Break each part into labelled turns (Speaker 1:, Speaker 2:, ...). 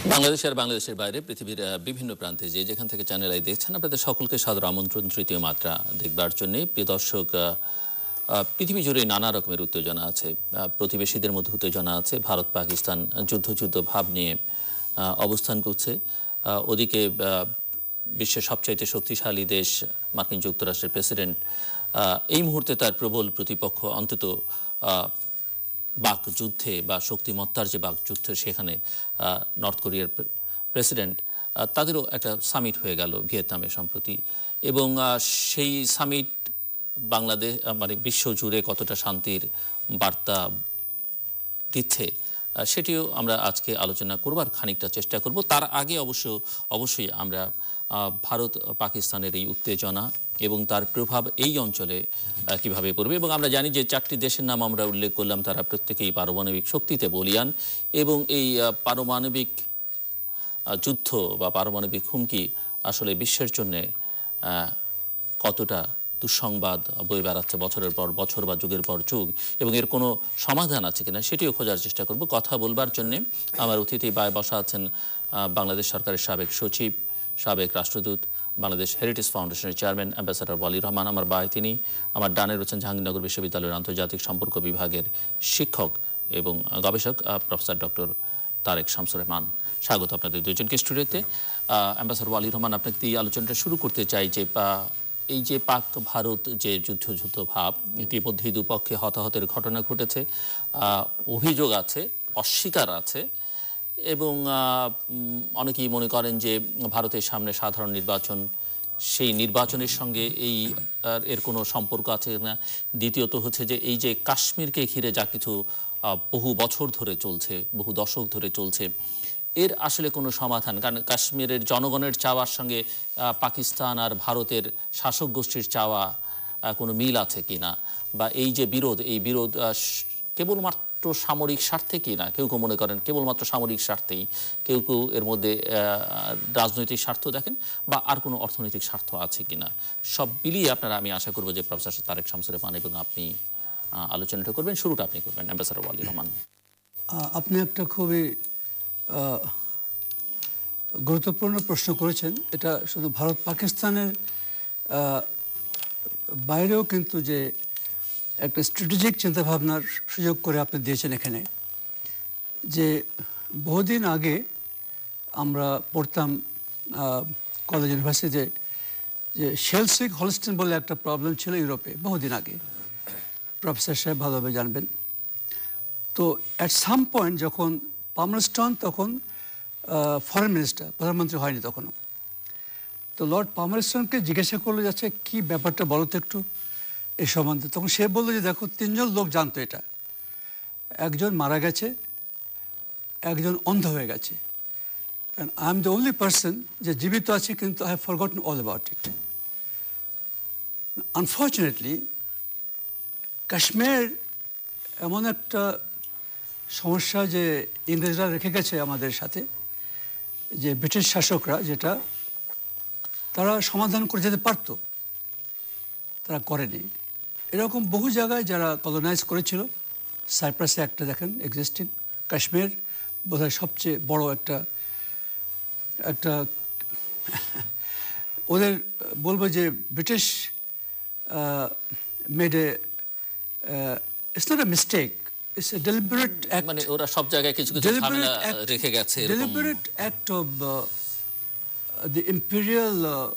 Speaker 1: বাংলাদেশ আর বাংলাদেশের বাইরে পৃথিবীর বিভিন্ন প্রান্তে যেখান থেকে চ্যানেল আই দেখছেন আপনাদের সকলকে সাদর আমন্ত্রণ তৃতীয় মাত্রা দেখবার জন্য। প্রিয় দর্শক, পৃথিবী জুড়ে নানা রকমের উত্তেজনা আছে, প্রতিবেশীদের মধ্যে উত্তেজনা আছে। ভারত পাকিস্তান যুদ্ধ ভাব নিয়ে অবস্থান করছে। ওদিকে বিশ্বের সবচাইতে শক্তিশালী দেশ মার্কিন যুক্তরাষ্ট্রের প্রেসিডেন্ট এই মুহূর্তে তার প্রবল প্রতিপক্ষ, অন্তত বাকযুদ্ধে বা শক্তিমত্তার যে বাকযুদ্ধ, সেখানে নর্থ কোরিয়ার প্রেসিডেন্ট, তাদেরও একটা সামিট হয়ে গেল ভিয়েতনামে সম্প্রতি। এবং সেই সামিট বাংলাদেশ মানে বিশ্ব জুড়ে কতটা শান্তির বার্তা দিচ্ছে সেটিও আমরা আজকে আলোচনা করবার খানিকটা চেষ্টা করব। তার আগে অবশ্যই আমরা ভারত পাকিস্তানের এই উত্তেজনা এবং তার প্রভাব এই অঞ্চলে কিভাবে পড়বে, এবং আমরা জানি যে চারটি দেশের নাম আমরা উল্লেখ করলাম, তারা প্রত্যেকেই পারমাণবিক শক্তিতে বলীয়ান, এবং এই পারমাণবিক যুদ্ধ বা পারমাণবিক হুমকি আসলে বিশ্বের জন্যে কতটা দুঃসংবাদ বয়ে বেড়াচ্ছে বছরের পর বছর বা যুগের পর যুগ, এবং এর কোনো সমাধান আছে কিনা সেটিও খোঁজার চেষ্টা করব। কথা বলবার জন্যে আমার অতিথি বায় বসা আছেন বাংলাদেশ সরকারের সাবেক সচিব, সাবেক রাষ্ট্রদূত, বাংলাদেশ হেরিটেজ ফাউন্ডেশনের চেয়ারম্যান অ্যাম্বাসাডর ওয়ালি রহমান। আমার বায় তিনি। আমার ডানে রয়েছেন জাহাঙ্গীরনগর বিশ্ববিদ্যালয়ের আন্তর্জাতিক সম্পর্ক বিভাগের শিক্ষক এবং গবেষক প্রফেসর ডক্টর তারেক শামসুর রহমান। স্বাগত আপনাদের দুজনকে স্টুডিওতে। অ্যাম্বাসাডর ওয়ালি রহমান, আপনাকে এই আলোচনাটা শুরু করতে চাই যে এই যে পাক ভারত যে যুদ্ধ ভাব, ইতিমধ্যেই দুপক্ষে হতাহতের ঘটনা ঘটেছে, অভিযোগ আছে, অস্বীকার আছে, এবং অনেকেই মনে করেন যে ভারতের সামনে সাধারণ নির্বাচন, সেই নির্বাচনের সঙ্গে এর কোনো সম্পর্ক আছে না। দ্বিতীয়ত হচ্ছে যে এই যে কাশ্মীরকে ঘিরে যা কিছু বহু বছর ধরে চলছে, বহু দশক ধরে চলছে, এর আসলে কোনো সমাধান, কারণ কাশ্মীরের জনগণের চাওয়ার সঙ্গে পাকিস্তান আর ভারতের শাসক গোষ্ঠীর চাওয়া কোনো মিল আছে কি না, বা এই যে এই বিরোধ কেবলমাত্র সামরিক স্বার্থে কি না। কেউ মনে করেন কেবলমাত্র সামরিক স্বার্থেই, কেউ এর মধ্যে রাজনৈতিক স্বার্থ দেখেন, বা আর কোনো অর্থনৈতিক স্বার্থ আছে কি না। সব মিলিয়ে আমি আশা করবো যে প্রফেসর তারেক শামসুর রহমান এবং আপনি আলোচনাটা করবেন। শুরুটা আপনি করবেন, অ্যাম্বাসাডর ওয়ালি রহমান।
Speaker 2: আপনি একটা খুবই গুরুত্বপূর্ণ প্রশ্ন করেছেন। এটা শুধু ভারত পাকিস্তানের বাইরেও কিন্তু যে একটা স্ট্র্যাটেজিক চিন্তাভাবনার সুযোগ করে আপনি দিয়েছেন এখানে। যে বহুদিন আগে আমরা পড়তাম কলেজ ইউনিভার্সিটিতে যে শেলসিক হলস্টেইন বলে একটা প্রবলেম ছিল ইউরোপে বহুদিন আগে, প্রফেসর সাহেব ভালোভাবে জানবেন। তো অ্যাট সাম পয়েন্ট যখন পামলস্টন তখন ফরেন মিনিস্টার, প্রধানমন্ত্রী হয়নি তখনও, তো লর্ড পামলস্টনকে জিজ্ঞাসা করলো যাচ্ছে কী ব্যাপারটা বলো তো একটু এই সম্বন্ধে। তখন সে বললো যে দেখো, তিনজন লোক জানতো এটা, একজন মারা গেছে, একজন অন্ধ হয়ে গেছে, and I am the only person যে জীবিত আছে, কিন্তু I have forgotten all about it. Unfortunately Kashmir এমন একটা সমস্যা যে ইংরেজরা রেখে গেছে আমাদের সাথে, যে ব্রিটিশ শাসকরা, যেটা তারা সমাধান করে যেতে পারতো, তারা করেনি। এরকম বহু জায়গায় যারা কলোনাইজ করেছিল, সাইপ্রাসে একটা দেখেন এক্সিস্টিং, কাশ্মীর বোধহয় সবচেয়ে বড় একটা ওদের বলবো যে British made it's not a mistake, it's a deliberate act,
Speaker 1: মানে ওরা সব জায়গায় কিছু ঝামেলা রেখে গেছে,
Speaker 2: deliberate act of the imperial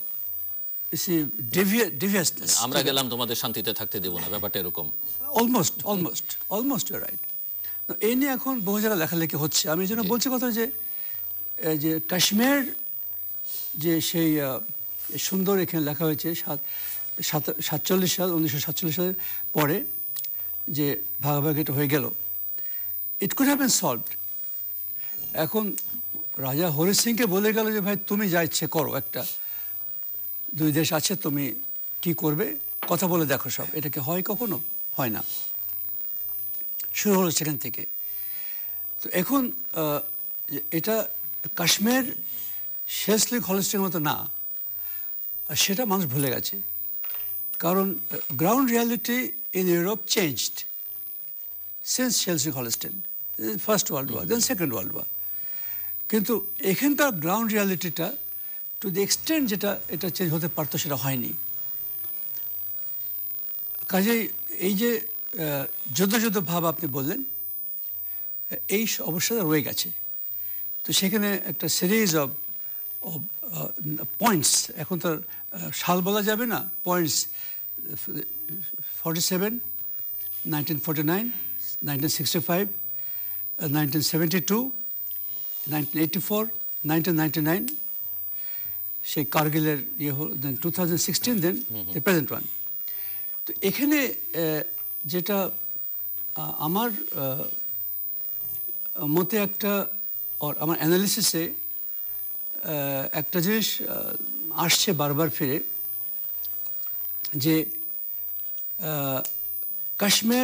Speaker 2: deviousness.
Speaker 1: আমরা গেলাম তোমাদের শান্তিতে থাকতে দেব না, ব্যাপারটা এরকম।
Speaker 2: almost you're right. এই নিয়ে এখন বহু জায়গায় লেখালেখি হচ্ছে। আমি যেন বলছি কথা যে কাশ্মীর যে সেই সুন্দর এখানে লেখা হয়েছে 1947 সালের পরে যে ভাগাভাগিটা হয়ে গেল, it could have been solved. এখন রাজা হরি সিংকে বলে গেল যে ভাই তুমি যা ইচ্ছে করো, একটা দুই দেশ আছে, তুমি কি করবে কথা বলে দেখো সব। এটা কি হয়? কখনো হয় না। শুরু হলো সেখান থেকে। তো এখন এটা কাশ্মীর শেলসিক হলস্টেইনের মতো না, সেটা মানুষ ভুলে গেছে। কারণ ground reality in Europe changed since Schleswig-Holstein, First World War, then Second World War. কিন্তু এখানকার গ্রাউন্ড রিয়ালিটিটা টু দি এক্সটেন্ট যেটা এটা চেঞ্জ হতে পারতো সেটা হয়নি। কাজেই এই যে যুদ্ধ ভাব আপনি বললেন, এই অবস্থাটা রয়ে গেছে। তো সেখানে একটা সিরিজ অফ পয়েন্টস, এখন তো সাল বলা যাবে না, পয়েন্টস 47, 1949, 1965, 1972, 1984, 1999, সেই কার্গিলের ইয়ে হল, then 2016, then the present one. তো এখানে যেটা আমার মতে একটা, আমার অ্যানালিসিসে একটা জিনিস আসছে বারবার ফিরে, যে কাশ্মীর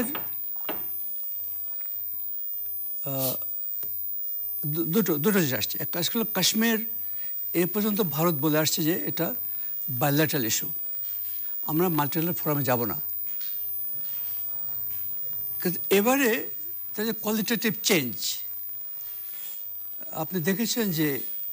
Speaker 2: দুটো জিনিস আসছে। একটা হলো কাশ্মীর এ পর্যন্ত ভারত বলে আসছে যে এটা বাইলেটারাল ইস্যু, আমরা মাল্টিল্যাটারাল ফোরামে যাব না। কিন্তু এবারে তার যে কোয়ালিটেটিভ চেঞ্জ আপনি দেখেছেন যে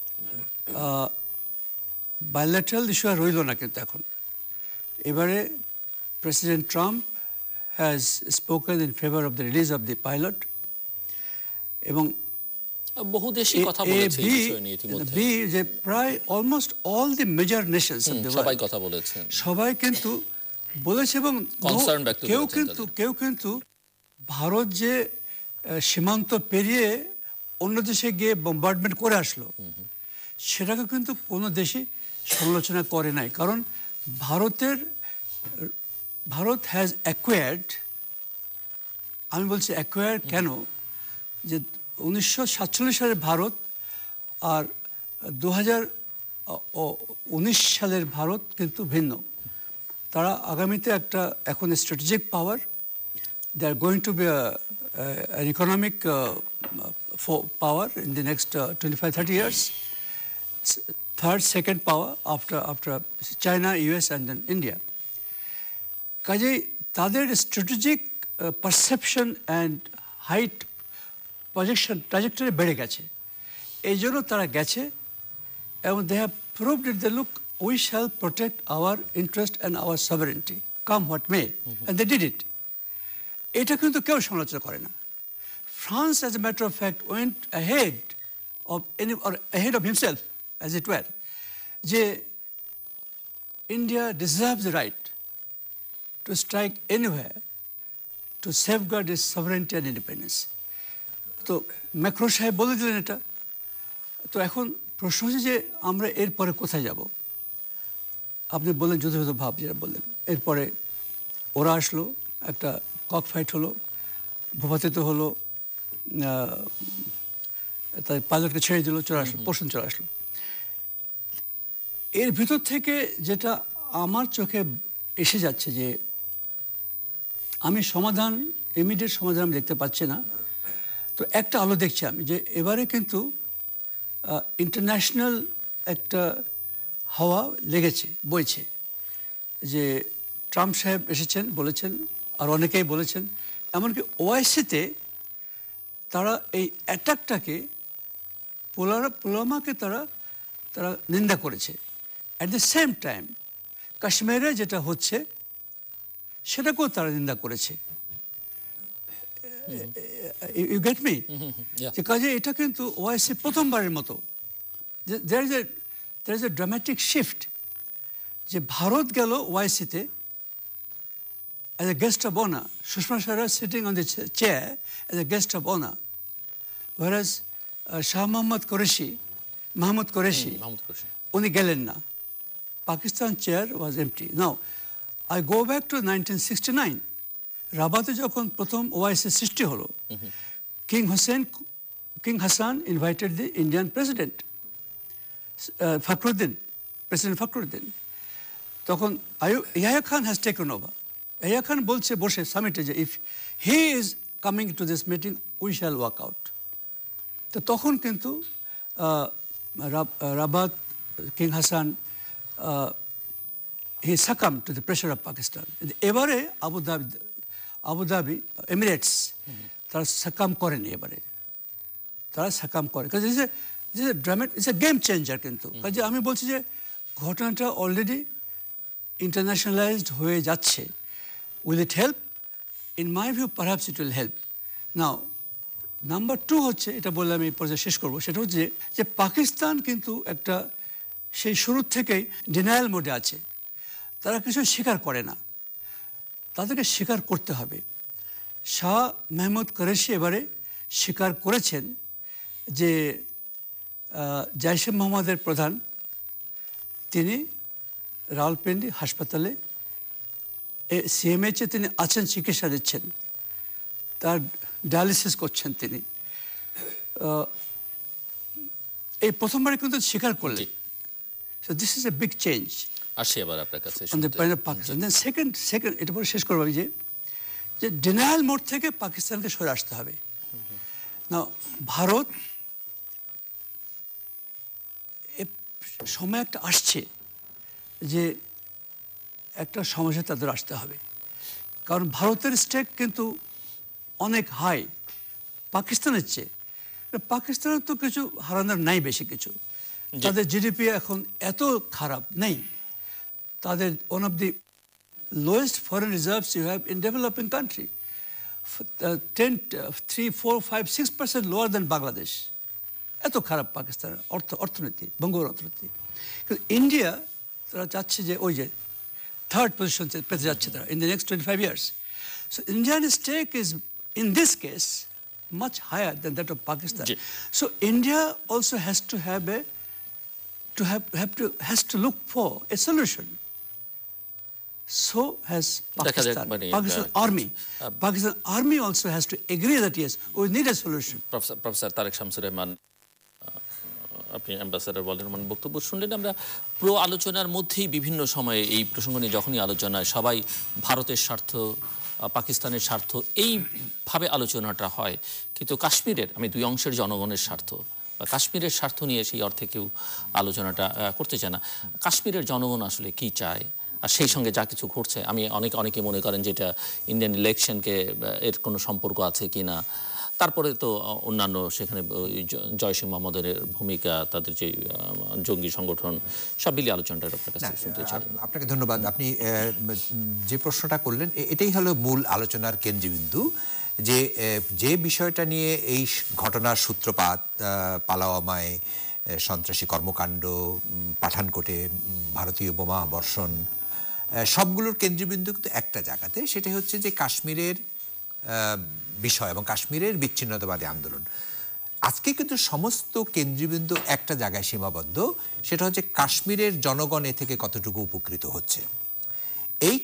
Speaker 2: বাইলেটারাল ইস্যু আর রইল না। কিন্তু এখন এবারে president Trump has spoken in favour of the release of the pilot, এবং
Speaker 1: বহু দেশই কথা বলেছে এই বিষয় নিয়ে ইতিমধ্যে,
Speaker 2: যে প্রায় almost all the major nations of the world
Speaker 1: সবাই কথা বলেছেন,
Speaker 2: সবাই কিন্তু বলেছে, এবং কেউ কিন্তু ভারত যে সীমান্ত পেরিয়ে অন্য দেশে গিয়ে বোম্বার্ডমেন্ট করে আসলো সেটাকে কিন্তু কোনো দেশই সমালোচনা করে নাই। কারণ ভারত হ্যাজ অ্যাকোয়ার্ড, আমি বলছি অ্যাকোয়ার কেন, যে 1947 সালের ভারত আর 2019 সালের ভারত কিন্তু ভিন্ন। তারা আগামীতে একটা এখন strategic power, they are going to be an economic power in the next 25-30 years, second power after China, US and then India. কাজেই তাদের strategic perception and height projection trajectory বেড়ে গেছে, এই জন্য তারা গেছে, এবং they have proved it, they look we shall protect our interest and our sovereignty come what may, and they did it. এটা কিন্তু কেউ সমালোচনা করে না। France as a matter of fact went ahead of himself as it were, যে India deserve the right to strike anywhere to safeguard its sovereignty and independence. তো Macron সাহেব বলে দিলেন এটা। তো এখন প্রশ্ন হচ্ছে যে আমরা এরপরে কোথায় যাব? আপনি বললেন যুদ্ধ ভাব, যেটা বললেন, এরপরে ওরা আসলো, একটা কক ফাইট হলো, ভূপাতিত হলো, তার পাইলটকে ছেড়ে দিল, চলে আসলো, পোর্শন চলে আসলো। এর ভিতর থেকে যেটা আমার চোখে এসে যাচ্ছে, যে আমি ইমিডিয়েট সমাধান আমি দেখতে পাচ্ছি না। তো একটা আলো দেখছি আমি, যে এবারে কিন্তু ইন্টারন্যাশনাল একটা হাওয়া লেগেছে, বইছে, যে ট্রাম্প সাহেব এসেছেন, বলেছেন, আর অনেকেই বলেছেন, এমনকি ওআইসিতে তারা এই অ্যাটাকটাকে, পুলওয়ামাকে তারা নিন্দা করেছে। অ্যাট দ্য সেম টাইম কাশ্মীরে যেটা হচ্ছে সেটাকেও তারা নিন্দা করেছে। You get me? যে কাজে এটা কিন্তু ওআইসি প্রথমবারের মতো, there is a dramatic shift, যে ভারত গেল ওআইসিতে as a guest of honor, Sushma Swaraj sitting on the chair as a guest of honor, whereas Shah Mahmud Qureshi উনি গেলেন না, Pakistan chair was empty. Now I go back to 1969, রাবাতে যখন প্রথম OIC সৃষ্টি হলো, King Hassan invited the Indian president, President Fakhruddin. তখন Yahya Khan has taken over. Yahya Khan বলছে বসে সামিটে, যে if he is coming to this meeting we shall walk out. তো তখন কিন্তু Rabat, king Hassan, he succumbed to the pressure of Pakistan. এবারে Abu Dhabi Emirates তারা succumb করেনি, এবারে তারা সাকাম করে, কারণ ইটস এ গেম চেঞ্জার। কিন্তু কাজে আমি বলছি যে ঘটনাটা অলরেডি ইন্টারন্যাশনালাইজড হয়ে যাচ্ছে। Will it help? In my view perhaps it will help. Now number 2 হচ্ছে, এটা বললে আমি এই পর্যায়ে শেষ করবো, সেটা হচ্ছে যে পাকিস্তান কিন্তু একটা সেই শুরুর থেকেই ডিনায়াল মোডে আছে। তারা কিছু স্বীকার করে না, তাদেরকে স্বীকার করতে হবে। শাহ মেহমুদ কুরেশি এবারে স্বীকার করেছেন যে জাইশে মোহাম্মদের প্রধান তিনি রাওয়ালপিন্ডি হাসপাতালে সিএমএইচে তিনি আছেন, চিকিৎসা দিচ্ছেন, তার ডায়ালিসিস করছেন তিনি। এই প্রথমবারে কিন্তু স্বীকার করলেন। So this is a big change.
Speaker 1: আসি আবার আপনার কাছে
Speaker 2: পাকিস্তান। দেন সেকেন্ড এটা পরে শেষ করবো আমি যে ডিনায়াল মোড থেকে পাকিস্তানকে সরে আসতে হবে। না, ভারত সময় একটা আসছে যে একটা সমস্যা তাদের আসতে হবে, কারণ ভারতের স্টেক কিন্তু অনেক হাই পাকিস্তানের চেয়ে। পাকিস্তানের তো কিছু হারানোর নাই বেশি কিছু, তাদের জিডিপি এখন এত খারাপ নেই, তাদের one of the lowest foreign reserves you have in developing country, 3, 4, 5, 6% lower than Bangladesh. এত খারাপ পাকিস্তানের অর্থনীতি, বঙ্গোর অর্থনীতি। কিন্তু ইন্ডিয়া তারা চাচ্ছে যে ওই যে থার্ড পজিশন পেতে যাচ্ছে তারা in the next 25 years. So Indian stake is in this case much higher than that of Pakistan. So India also has to have has to look for a solution. So has Pakistan. Pakistan army also has to agree that yes, we need a solution.
Speaker 1: Professor Tareq Shamsur Rahman, আপনি ambassador ওয়ালদের Rahman বক্তব্য শুনলেন। আমরা পুরো আলোচনার মধ্যেই বিভিন্ন সময়ে এই প্রসঙ্গ নিয়ে যখনই আলোচনায় সবাই ভারতের স্বার্থ, পাকিস্তানের স্বার্থ, এইভাবে আলোচনাটা হয়। কিন্তু কাশ্মীরের, আমি দুই অংশের জনগণের স্বার্থ বা কাশ্মীরের স্বার্থ নিয়ে সেই অর্থে কেউ আলোচনাটা করতে চায় না। কাশ্মীরের জনগণ আসলে কি চায়, আর সেই সঙ্গে যা কিছু ঘটছে, আমি অনেকে মনে করেন যে এটা ইন্ডিয়ান ইলেকশনকে এর কোনো সম্পর্ক আছে কি না। তারপরে তো অন্যান্য সেখানে জয়শে মোহাম্মদের ভূমিকা, তাদের যে জঙ্গি সংগঠন, সব মিলিয়ে আলোচনাটা আপনার কাছে শুনতে চাই।
Speaker 3: আপনাকে ধন্যবাদ। আপনি যে প্রশ্নটা করলেন এটাই হলো মূল আলোচনার কেন্দ্রবিন্দু, যে বিষয়টা নিয়ে এই ঘটনার সূত্রপাত, পালাওয়ামায় সন্ত্রাসী কর্মকাণ্ড, পাঠানকোটে ভারতীয় বোমা বর্ষণ, সবগুলোর কেন্দ্রবিন্দু কিন্তু একটা জায়গাতে, সেটা হচ্ছে যে কাশ্মীরের বিষয় এবং কাশ্মীরের বিচ্ছিন্নতাবাদী আন্দোলন। আজকে কিন্তু সমস্ত কেন্দ্রবিন্দু একটা জায়গায় সীমাবদ্ধ, সেটা হচ্ছে কাশ্মীরের জনগণ এ থেকে কতটুকু উপকৃত হচ্ছে। এই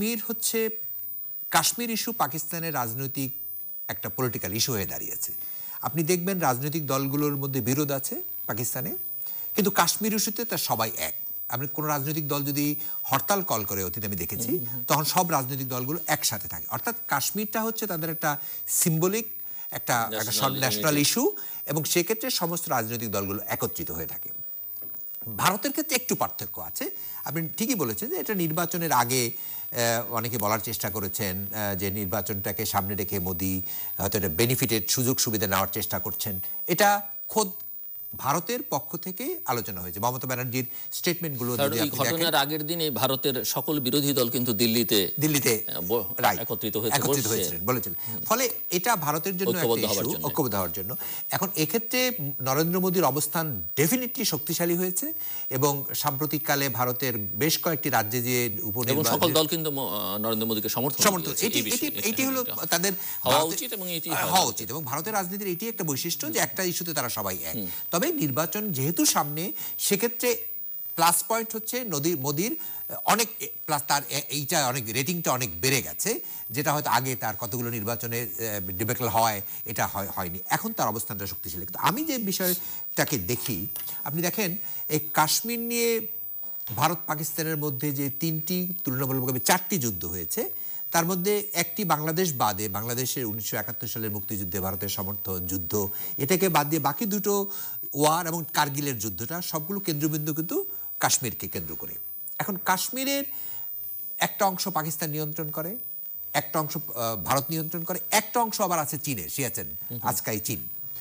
Speaker 3: কাশ্মীর ইস্যু পাকিস্তানের রাজনৈতিক একটা পলিটিক্যাল ইস্যু হয়ে দাঁড়িয়েছে। আপনি দেখবেন রাজনৈতিক দলগুলোর মধ্যে বিরোধ আছে পাকিস্তানে, কিন্তু কাশ্মীর ইস্যুতে তার সবাই এক। আপনি কোনো রাজনৈতিক দল যদি হরতাল কল করে, অতীতে আমি দেখেছি, তখন সব রাজনৈতিক দলগুলো একসাথে থাকে। অর্থাৎ কাশ্মীরটা হচ্ছে তাদের একটা সিম্বলিক, একটা ন্যাশনাল ইস্যু, এবং সেক্ষেত্রে সমস্ত রাজনৈতিক দলগুলো একত্রিত হয়ে থাকে। ভারতের ক্ষেত্রে একটু পার্থক্য আছে। আপনি ঠিকই বলেছেন যে এটা নির্বাচনের আগে অনেকে বলার চেষ্টা করেছেন যে নির্বাচনটাকে সামনে রেখে মোদি হয়তো এটা বেনিফিটেড সুযোগ সুবিধা নেওয়ার চেষ্টা করছেন। এটা খোদ ভারতের পক্ষ থেকে আলোচনা হয়েছে। মমতা ব্যানার্জির স্টেটমেন্টগুলো
Speaker 1: ঘটনার আগের দিনে ভারতের সকল বিরোধী দল কিন্তু দিল্লিতে একত্রিত হয়েছিলেন বলেছিলেন।
Speaker 3: ফলে এটা ভারতের জন্য ঐক্যবদ্ধ হওয়ার জন্য। এখন এক্ষেত্রে নরেন্দ্র মোদীর অবস্থান ডেফিনেটলি শক্তিশালী হয়েছে, এবং সাম্প্রতিককালে ভারতের বেশ কয়েকটি রাজ্যে যে
Speaker 1: উপনির্বাচন, সকল দল কিন্তু নরেন্দ্র মোদীকে সমর্থন।
Speaker 3: এটি হলো তাদের হওয়া উচিত, এবং ভারতের রাজনীতির এটি একটা বৈশিষ্ট্য যে একটা ইস্যুতে তারা সবাই এক। তবে নির্বাচন যেহেতু সামনে, সেক্ষেত্রে প্লাস পয়েন্ট হচ্ছে মোদির অনেক প্লাস, তার এইটা অনেক রেটিংটা অনেক বেড়ে গেছে, যেটা হয়তো আগে তার কতগুলো নির্বাচনে ডিবেকল হওয়ায় এটা হয়নি। এখন তার অবস্থানটা শক্তিশালী। কিন্তু আমি যে বিষয়টাকে দেখি, আপনি দেখেন এই কাশ্মীর নিয়ে ভারত পাকিস্তানের মধ্যে যে তুলনামূলকভাবে 4টি যুদ্ধ হয়েছে, তার মধ্যে একটি বাংলাদেশ বাদে, বাংলাদেশের 1971 সালের মুক্তিযুদ্ধে ভারতের সমর্থন যুদ্ধ, এটাকে বাদ দিয়ে বাকি দুটো ওয়ার এবং কার্গিলের যুদ্ধটা সবগুলো কেন্দ্রবিন্দু কিন্তু কাশ্মীরকে কেন্দ্র করে। এখন কাশ্মীরের একটা অংশ পাকিস্তান নিয়ন্ত্রণ করে, একটা অংশ ভারত নিয়ন্ত্রণ করে, একটা অংশ আবার আছে চীনের, সিয়াচেন, আজকাই চীন।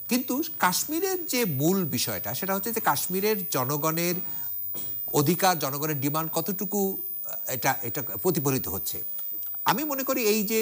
Speaker 3: কিন্তু কাশ্মীরের যে মূল বিষয়টা সেটা হচ্ছে যে কাশ্মীরের জনগণের অধিকার, জনগণের ডিমান্ড কতটুকু এটা প্রতিফলিত হচ্ছে। আমি মনে করি এই যে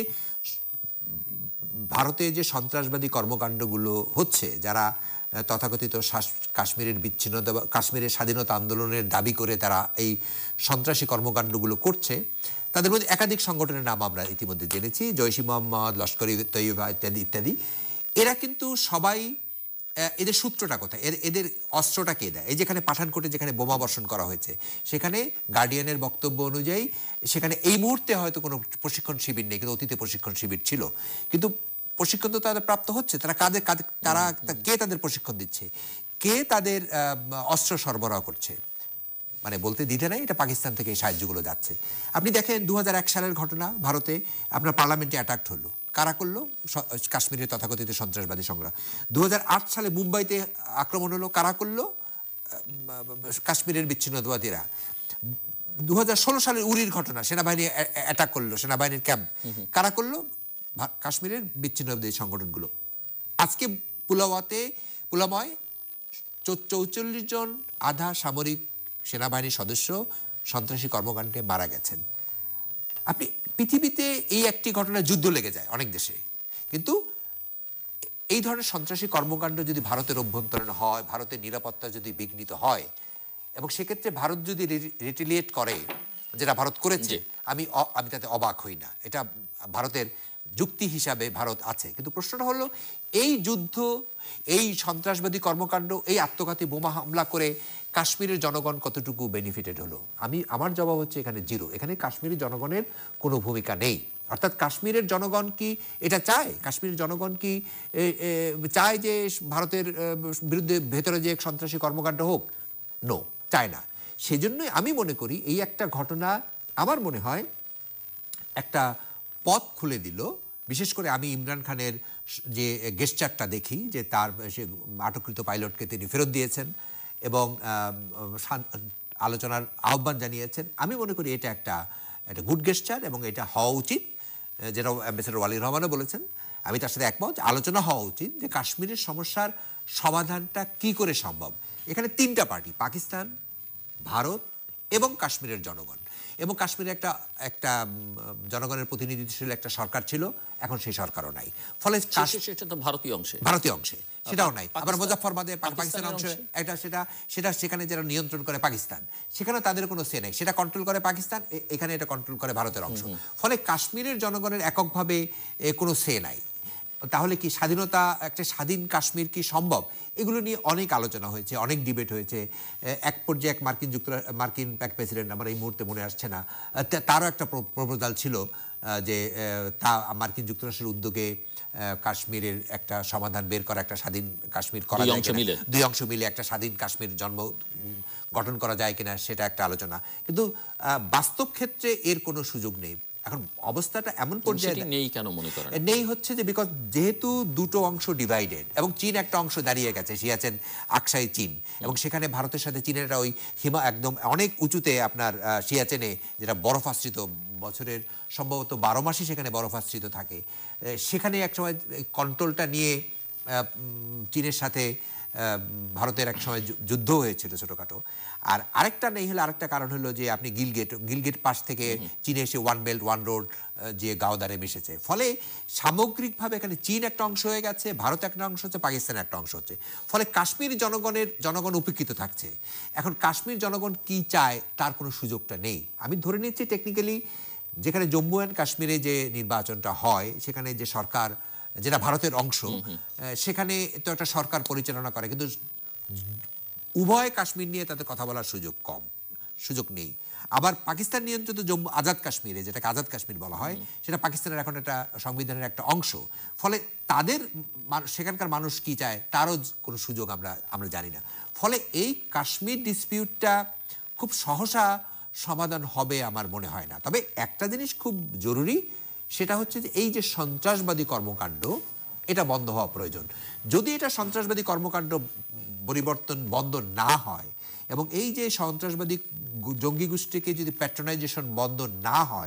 Speaker 3: ভারতে যে সন্ত্রাসবাদী কর্মকাণ্ডগুলো হচ্ছে, যারা তথাকথিত কাশ্মীরের বিচ্ছিন্নতা, কাশ্মীরের স্বাধীনতা আন্দোলনের দাবি করে তারা এই সন্ত্রাসী কর্মকাণ্ডগুলো করছে, তাদের মধ্যে একাধিক সংগঠনের নাম আমরা ইতিমধ্যে জেনেছি, জৈশ ই মোহাম্মদ, লস্কর ই তৈয়বা ইত্যাদি ইত্যাদি। এরা কিন্তু সবাই, এদের সূত্রটা কোথায়, এদের অস্ত্রটা কে দেয়? এই যেখানে পাঠানকোটে যেখানে বোমা বর্ষণ করা হয়েছে, সেখানে গার্ডিয়ানের বক্তব্য অনুযায়ী সেখানে এই মুহূর্তে হয়তো কোনো প্রশিক্ষণ শিবির নেই, কিন্তু অতীতে প্রশিক্ষণ শিবির ছিল। কিন্তু প্রশিক্ষণ তো তাদের প্রাপ্ত হচ্ছে। তারা কে তাদের প্রশিক্ষণ দিচ্ছে, কে তাদের অস্ত্র সরবরাহ করছে? মানে বলতে দ্বিধা নেই, এটা পাকিস্তান থেকে এই সাহায্যগুলো যাচ্ছে। আপনি দেখেন 2001 সালের ঘটনা, ভারতে আপনার পার্লামেন্টে অ্যাটাক হলো, কারা করলো? কাশ্মীরের তথাকথিত সন্ত্রাসবাদী সংগ্রাম। 2008 সালে মুম্বাইতে আক্রমণ হলো, কারা করলো? কাশ্মীরের বিচ্ছিন্নতাবাদীরা। 2016 সালের উরির ঘটনা, সেনাবাহিনী অ্যাটাক করলো, সেনাবাহিনীর ক্যাম্প, কারা করলো? কাশ্মীরের বিচ্ছিন্নতাবাদী সংগঠনগুলো। আজকে পুলওয়ামায় 44 জন আধা সামরিক সেনাবাহিনীর সদস্য সন্ত্রাসী কর্মকাণ্ডে মারা গেছেন। আপনি পৃথিবীতে এই একটি ঘটনা যুদ্ধ লেগে যায় অনেক দেশে, কিন্তু এই ধরনের সন্ত্রাসী কর্মকাণ্ড যদি ভারতের অভ্যন্তরীণ হয়, ভারতের নিরাপত্তা যদি বিঘ্নিত হয়, এবং সেক্ষেত্রে ভারত যদি রিটেলিয়েট করে, যেটা ভারত করেছে, আমি তাতে অবাক হই না। এটা ভারতের যুক্তি হিসাবে ভারত আছে। কিন্তু প্রশ্নটা হলো, এই যুদ্ধ, এই সন্ত্রাসবাদী কর্মকাণ্ড, এই আত্মঘাতী বোমা হামলা করে কাশ্মীরের জনগণ কতটুকু বেনিফিটেড হলো? আমার জবাব হচ্ছে এখানে জিরো। এখানে কাশ্মীরি জনগণের কোনো ভূমিকা নেই। অর্থাৎ কাশ্মীরের জনগণ কি এটা চায়? কাশ্মীরের জনগণ কি চায় যে ভারতের বিরুদ্ধে ভেতরে যে সন্ত্রাসী কর্মকাণ্ড হোক? নো, চায় না। সেজন্যই আমি মনে করি এই একটা ঘটনা আমার মনে হয় একটা পথ খুলে দিল। বিশেষ করে আমি ইমরান খানের যে গেস্টারটা দেখি, যে তার সে আটককৃত পাইলটকে তিনি ফেরত দিয়েছেন এবং আলোচনার আহ্বান জানিয়েছেন, আমি মনে করি এটা একটা গুড গেস্টার এবং এটা হওয়া উচিত। যেটা অ্যাম্বাসেডর ওয়ালি রহমানও বলেছেন, আমি তার সাথে একমত, আলোচনা হওয়া উচিত যে কাশ্মীরের সমস্যার সমাধানটা কি করে সম্ভব। এখানে তিনটা পার্টি, পাকিস্তান, ভারত এবং কাশ্মীরের জনগণ। এবং কাশ্মীরে একটা জনগণের প্রতিনিধিত্বশীল একটা সরকার ছিল, এখন সেই সরকারও নাই। ফলে ভারতীয় অংশে সেটাও নাই। আবার মুজাফফরবাদে পাকিস্তানের অংশে সেটা সেখানে যারা নিয়ন্ত্রণ করে পাকিস্তান, সেখানে তাদের কোনো সে নেই, সেটা কন্ট্রোল করে পাকিস্তান, এখানে এটা কন্ট্রোল করে ভারতের অংশ। ফলে কাশ্মীরের জনগণের এককভাবে কোনো সে নাই। তাহলে কি স্বাধীনতা, একটা স্বাধীন কাশ্মীর কি সম্ভব? এগুলো নিয়ে অনেক আলোচনা হয়েছে, অনেক ডিবেট হয়েছে। এক পর্যায়ে মার্কিন প্রেসিডেন্ট, আমার এই মুহূর্তে মনে আসছে না, তারও একটা প্রপোজাল ছিল যে তা মার্কিন যুক্তরাষ্ট্রের উদ্যোগে কাশ্মীরের একটা সমাধান বের করা, একটা স্বাধীন কাশ্মীর করা যায়, দুই অংশ মিলে একটা স্বাধীন কাশ্মীর গঠন করা যায় কিনা, সেটা একটা আলোচনা। কিন্তু বাস্তব ক্ষেত্রে এর কোনো সুযোগ নেই। এখন অবস্থাটা এমন পর্যায়ে
Speaker 1: নেই, কেন মনে করেন
Speaker 3: নেই? হচ্ছে যে বিকজ যেহেতু দুটো অংশ ডিভাইডেড এবং চীন একটা অংশ দাঁড়িয়ে গেছে, সিয়াচেন আকসাই চীন, এবং সেখানে ভারতের সাথে চীনের ওই একদম অনেক উঁচুতে আপনার সিয়াচেনে, যেটা বরফ আশ্রিত, বছরের সম্ভবত 12 মাসই সেখানে বরফ আশ্রিত থাকে, সেখানে একসময় কন্ট্রোলটা নিয়ে চীনের সাথে ভারতের এক সময় যুদ্ধ হয়েছিল ছোটখাটো। আর আরেকটা নেই হলে আরেকটা কারণ হলো যে আপনি গিলগেট পাশ থেকে চীনে এসে ওয়ান বেল্ট ওয়ান রোড যে গাওদারে মিশেছে। ফলে সামগ্রিকভাবে এখানে চীন একটা অংশ হয়ে গেছে, ভারত একটা অংশ হচ্ছে, পাকিস্তান একটা অংশ হচ্ছে। ফলে কাশ্মীর জনগণ উপেক্ষিত থাকছে। এখন কাশ্মীর জনগণ কি চায় তার কোনো সুযোগটা নেই। আমি ধরে নিচ্ছি টেকনিক্যালি যেখানে জম্মু অ্যান্ড কাশ্মীরে যে নির্বাচনটা হয়, সেখানে যে সরকার, যেটা ভারতের অংশ, সেখানে তো একটা সরকার পরিচালনা করে, কিন্তু উভয় কাশ্মীর নিয়ে তাদের কথা বলার সুযোগ নেই। আবার পাকিস্তান নিয়ন্ত্রিত জম্মু আজাদ কাশ্মীরে, যেটাকে আজাদ কাশ্মীর বলা হয়, সেটা পাকিস্তানের এখন একটা সংবিধানের একটা অংশ। ফলে তাদের সেখানকার মানুষ কি চায় তারও কোনো সুযোগ আমরা জানি না। ফলে এই কাশ্মীর ডিসপিউটটা খুব সহসা সমাধান হবে আমার মনে হয় না। তবে একটা জিনিস খুব জরুরি, সেটা হচ্ছে যে এই যে সন্ত্রাসবাদী কর্মকাণ্ড, এটা বন্ধ হওয়া প্রয়োজন। যদি এটা সন্ত্রাসবাদী কর্মকাণ্ড বন্ধ না হয় এবং এই যে সন্ত্রাসবাদী জঙ্গি গোষ্ঠীকে যদি প্যাট্রোনাইজেশন বন্ধ না হয়,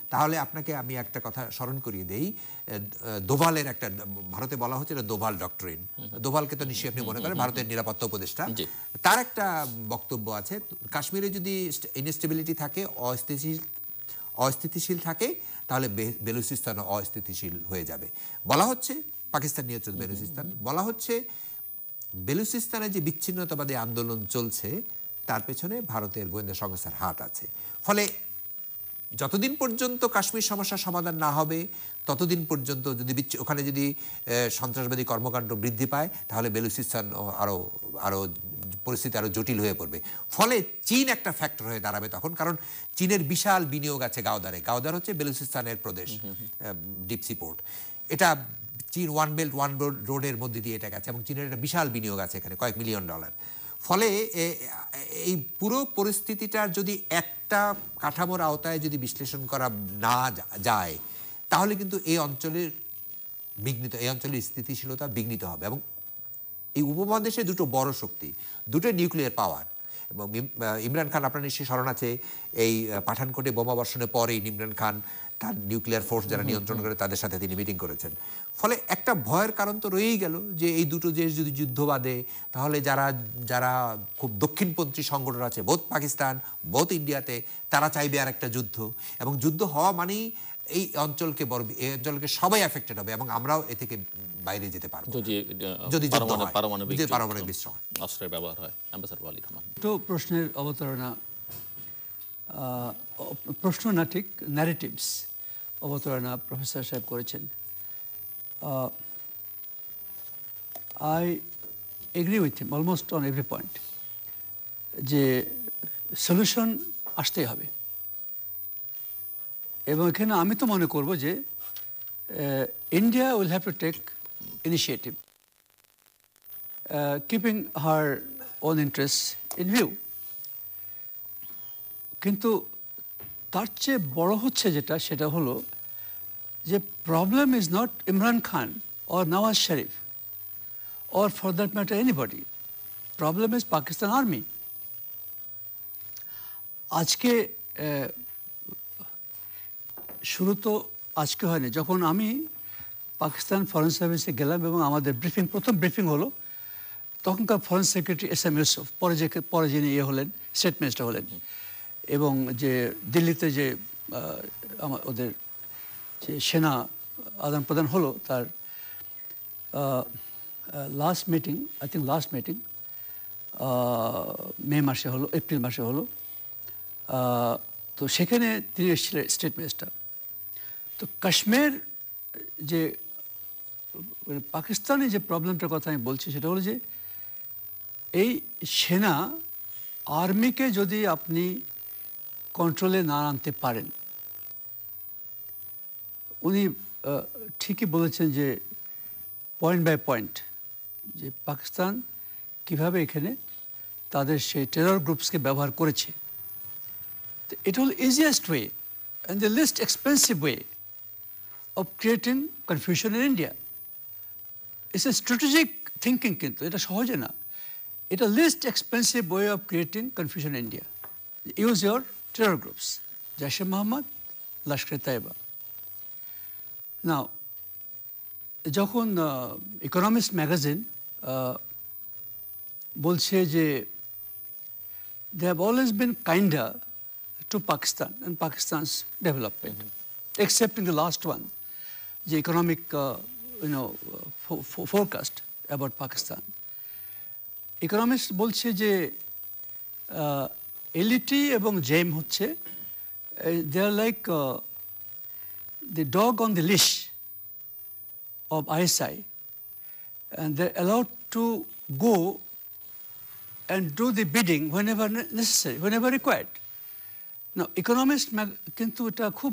Speaker 3: তাহলে আপনাকে আমি একটা কথা স্মরণ করিয়ে দেই, দোভালের একটা, ভারতে বলা হচ্ছে এটা দোভাল ডক্টরিন, দোভালকে তো নিশ্চয়ই আপনি মনে করেন ভারতের নিরাপত্তা উপদেষ্টা, তার একটা বক্তব্য আছে, কাশ্মীরে যদি ইনস্টেবিলিটি থাকে, অস্থিতিশীল থাকে, তাহলে বেলুচিস্তান অস্থিতিশীল হয়ে যাবে। বলা হচ্ছে পাকিস্তান নিয়ন্ত্রিত বেলুচিস্তান, বলা হচ্ছে বেলুচিস্তানে যে বিচ্ছিন্নতাবাদী আন্দোলন চলছে তার পেছনে ভারতের গোয়েন্দা সংস্থার হাত আছে। ফলে যতদিন পর্যন্ত কাশ্মীর সমস্যার সমাধান না হবে ততদিন পর্যন্ত যদি ওখানে যদি সন্ত্রাসবাদী কর্মকাণ্ড বৃদ্ধি পায়, তাহলে বেলুচিস্তান আরো পরিস্থিতি আরো জটিল হয়ে পড়বে। ফলে চীন একটা ফ্যাক্টর হয়ে দাঁড়াবে তখন, কারণ চীনের বিশাল বিনিয়োগ আছে গাওদারে। গাওদার হচ্ছে বেলুচিস্তানের প্রদেশ, ডিপসি পোর্ট। এটা চীন ওয়ান বেল্ট ওয়ান রোডের মধ্যে দিয়ে এটা গেছে, এবং চীনের একটা বিশাল বিনিয়োগ আছে এখানে, কয়েক মিলিয়ন ডলার। ফলে এই পুরো পরিস্থিতিটার যদি একটা কাঠামোর আওতায় যদি বিশ্লেষণ করা না যায়, তাহলে কিন্তু এই অঞ্চলের স্থিতিশীলতা বিঘ্নিত হবে। এবং এই উপমহাদেশে দুটো বড় শক্তি, দুটো নিউক্লিয়ার পাওয়ার, এবং ইমরান খান, আপনার নিশ্চয়ই স্মরণ আছে, এই পাঠানকোটে বোমা বর্ষণের পরেই ইমরান খান তার নিউক্লিয়ার ফোর্স যারা নিয়ন্ত্রণ করে তাদের সাথে তিনি মিটিং করেছেন। ফলে একটা ভয়ের কারণ তো রয়েই গেল যে এই দুটো দেশ যদি যুদ্ধ বাঁধে, তাহলে যারা খুব দক্ষিণপন্থী সংগঠন আছে বোধ পাকিস্তান বোধ ইন্ডিয়াতে, তারা চাইবে আর একটা যুদ্ধ, এবং যুদ্ধ হওয়া মানেই এই অঞ্চলকে সবাই এফেক্টেড হবে, এবং আমরাও এ থেকে বাইরে যেতে পারবো যদি পারমাণবিক বিস্ফোরণ
Speaker 1: অস্ত্রের ব্যবহার হয়। অ্যাম্বাসাডর ওয়ালিদ রহমান,
Speaker 2: তো প্রশ্নের অবতারণা, প্রশ্ন না ঠিক ন্যারেটিভস অবতারণা প্রফেসর সাহেব করেছেন। I agree with him almost on every point, যে সলিউশন আসতেই হবে। এবং এখানে আমি তো মনে করব যে India will have to take initiative, keeping her own interest in view. কিন্তু তার চেয়ে বড় হচ্ছে যেটা, সেটা হলো যে problem is not Imran Khan or Nawaz Sharif or for that matter anybody, problem is Pakistan army. আজকে শুরু তো আজকে হয়নি, যখন আমি পাকিস্তান ফরেন সার্ভিসে গেলাম এবং আমাদের প্রথম ব্রিফিং হলো, তখনকার ফরেন সেক্রেটারি এস.এম. ইউসুফ, পরে যিনি হলেন স্টেট মিনিস্টার হলেন, এবং যে দিল্লিতে যে ওদের যে সেনা আদান প্রদান হলো, তার লাস্ট মিটিং মে মাসে হলো, এপ্রিল মাসে হলো। তো সেখানে তিনি এসেছিলেন স্টেট মিনিস্টার। তো কাশ্মীর যে পাকিস্তানে যে প্রবলেমটার কথা আমি বলছি, সেটা হলো যে এই সেনা আর্মিকে যদি আপনি কন্ট্রোলে না আনতে পারেন, উনি ঠিকই বলেছেন যে পয়েন্ট বাই পয়েন্ট, যে পাকিস্তান কিভাবে এখানে তাদের সেই টেরর গ্রুপসকে ব্যবহার করেছে। তো এটা হল easiest way and the least expensive way of creating confusion in India. It's a strategic thinking, কিন্তু এটা সহজে না। এটা least expensive way of creating confusion in India. Use your terror groups, Jaish Mohammed, Lashkar-e-Taiba. Now, যখন Economist magazine বলছে যে they have always been kinder to Pakistan and Pakistan's development, except in the last one, the economic forecast about Pakistan. Economist বলছে যে LeT এবং JeM হচ্ছে they are like the dog on the leash of ISI, and they're allowed to go and do the bidding whenever necessary, whenever required. Now, economists কিন্তু এটা খুব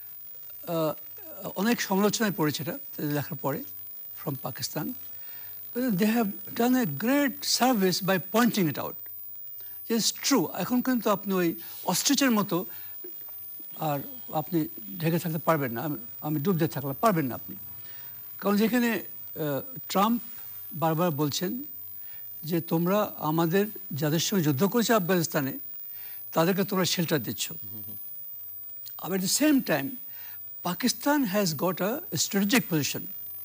Speaker 2: অনেক সমালোচনায় পড়েছে এটা লেখার পরে from Pakistan. They have done a great service by pointing it out. It's true. এখন কিন্তু আপনি ওই অস্ট্রিচের মতো আর আপনি ঢেকে থাকতে পারবেন না, আমি ডুব দিয়ে থাকলে পারবেন না আপনি। কারণ যেখানে ট্রাম্প বারবার বলছেন যে তোমরা আমাদের যাদের সঙ্গে যুদ্ধ করেছে আফগানিস্তানে, তাদেরকে তোমরা শেল্টার দিচ্ছ। আবার at the same time Pakistan has got a strategic position.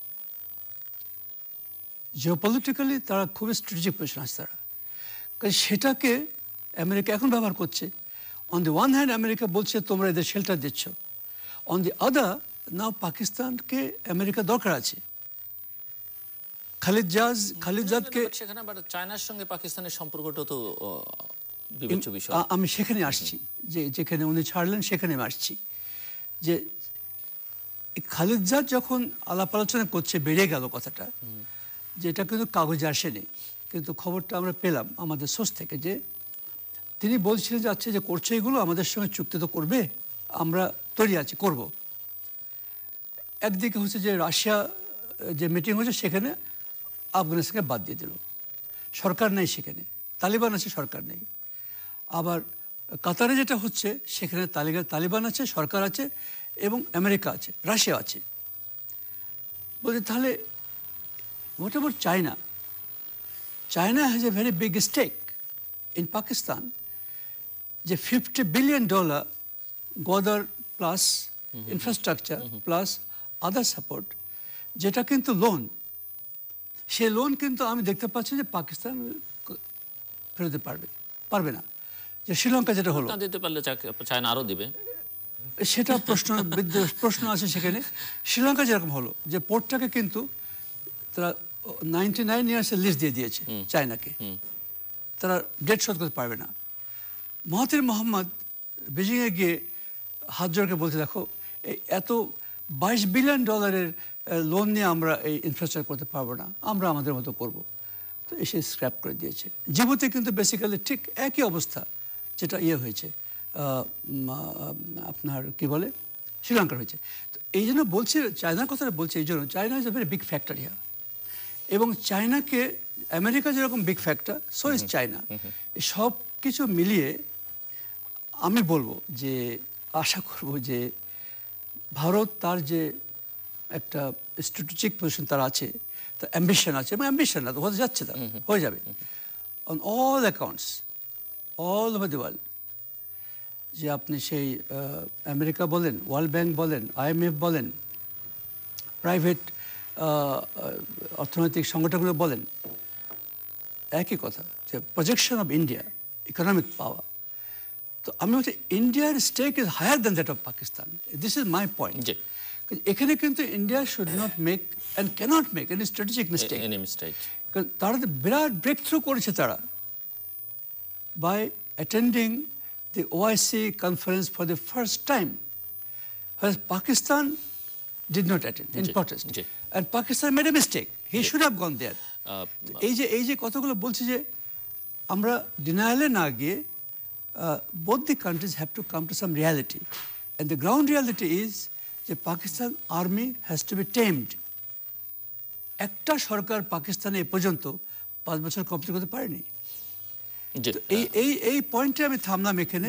Speaker 2: Geopolitically তারা খুব স্ট্র্যাটেজিক পজিশন আছে তারা, কারণ সেটাকে আমেরিকা এখন ব্যবহার করছে। On the one hand America বলছে তোমরা এদের শেল্টার দিচ্ছ, অন দি আদার নাও পাকিস্তানকে আমেরিকা দরকার আছে। খালিদ-জাদকে
Speaker 1: সেখানে আবার চায়নার সঙ্গে পাকিস্তানের সম্পর্কটা তো বিবেচ্য বিষয়।
Speaker 2: আমি সেখানে আসছি, যে যেখানে উনি ছাড়লেন সেখানে আমি আসছি, যে খালিদ-জাদ যখন আলাপ আলোচনা করছে বেড়ে গেল কথাটা, যে এটা কিন্তু কাগজে আসেনি, কিন্তু খবরটা আমরা পেলাম আমাদের সোর্স থেকে, যে তিনি বলছিলেন যে আচ্ছা যে করছে এগুলো আমাদের সঙ্গে চুক্তি তো করবে, আমরা তৈরি আছি করব। একদিকে হচ্ছে যে রাশিয়া যে মিটিং হচ্ছে সেখানে আফগানিস্তানকে বাদ দিয়ে দিল, সরকার নেই সেখানে, তালিবান আছে সরকার নেই। আবার কাতারে যেটা হচ্ছে সেখানে তালিবান আছে, সরকার আছে এবং আমেরিকা আছে, রাশিয়া আছে। বলছে তাহলে what about China? China has a very big stake in Pakistan, যে $50 billion Gwadar plus infrastructure plus other support, যেটা কিন্তু লোন, সে লোন কিন্তু আমি দেখতে পাচ্ছি যে পাকিস্তান ফেরোতে পারবে না। যে শ্রীলঙ্কা যেটা হলো,
Speaker 1: দিতে পারলে চায়না আরও দিবে,
Speaker 2: সেটা প্রশ্ন আছে সেখানে। শ্রীলঙ্কা যেরকম হলো, যে পোর্টটাকে কিন্তু তারা 99 ইয়ার্সের লিস্ট দিয়ে দিয়েছে চায়নাকে, তারা ডেট শোধ করতে পারবে না। মহাতির মোহাম্মদ বেজিংয়ে গিয়ে হাত জোড়কে বলতে, দেখো এত $22 বিলিয়ন লোন নিয়ে আমরা এই ইনফ্রাস্ট্রাকচার করতে পারবো না, আমরা আমাদের মতো করব। তো এসে স্ক্র্যাপ করে দিয়েছে। জিবুতি কিন্তু বেসিক্যালি ঠিক একই অবস্থা যেটা হয়েছে আপনার কি বলে শ্রীলঙ্কার হয়েছে। তো এই জন্য বলছে, চায়নার কথাটা বলছে এই জন্য, China is a very big factor here. এবং চায়নাকে আমেরিকা যেরকম big factor, so is China. সব কিছু মিলিয়ে আমি বলবো যে আশা করব যে ভারত তার যে একটা স্ট্র্যাটেজিক পজিশন তার আছে, তার অ্যাম্বিশন আছে, এবং অ্যাম্বিশন না তো হতে যাচ্ছে, তার হয়ে যাবে on all accounts all over the world. যে আপনি সেই আমেরিকা বলেন, ওয়ার্ল্ড ব্যাংক বলেন, IMF বলেন, প্রাইভেট অর্থনৈতিক সংগঠনগুলো বলেন, একই কথা, যে projection of India economic power. তো আমি বলছি ইন্ডিয়ার stake is higher than that of Pakistan. This is my point. এখানে কিন্তু India should not make and cannot make any strategic mistake. কারণ তারা তো বিরাট ব্রেক থ্রু করেছে তারা by attending the OIC conference for the first time, whereas Pakistan did not attend in protest. And Pakistan made a mistake. He should have gone there. এই যে কতগুলো বলছে যে আমরা ডিনায়ালে না গিয়ে both the countries have to come to some reality. And the ground reality is যে Pakistan army has to be tamed. একটা সরকার পাকিস্তানে এ পর্যন্ত 5 বছর কমপ্লিট করতে পারেনি। এই পয়েন্টে আমি থামলাম এখানে।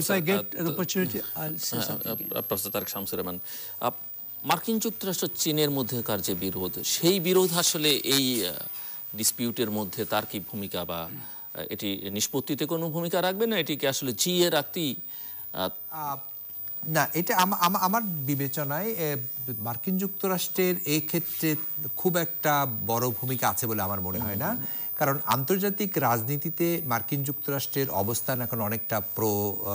Speaker 1: প্রফেসর তারেক শামসুর রহমান, মার্কিন যুক্তরাষ্ট্র চীনের মধ্যেকার যে বিরোধ, সেই বিরোধ আসলে এই ডিসপিউটের মধ্যে তার কি ভূমিকা, বা এটি নিষ্পত্তিতে কোনো ভূমিকা রাখবে না, এটিকে আসলে জিয়ে রাখতেই?
Speaker 3: না, এটা আমার বিবেচনায় মার্কিন যুক্তরাষ্ট্রের এই ক্ষেত্রে খুব একটা বড় ভূমিকা আছে বলে আমার মনে হয় না। কারণ আন্তর্জাতিক রাজনীতিতে মার্কিন যুক্তরাষ্ট্রের অবস্থান এখন অনেকটা প্রো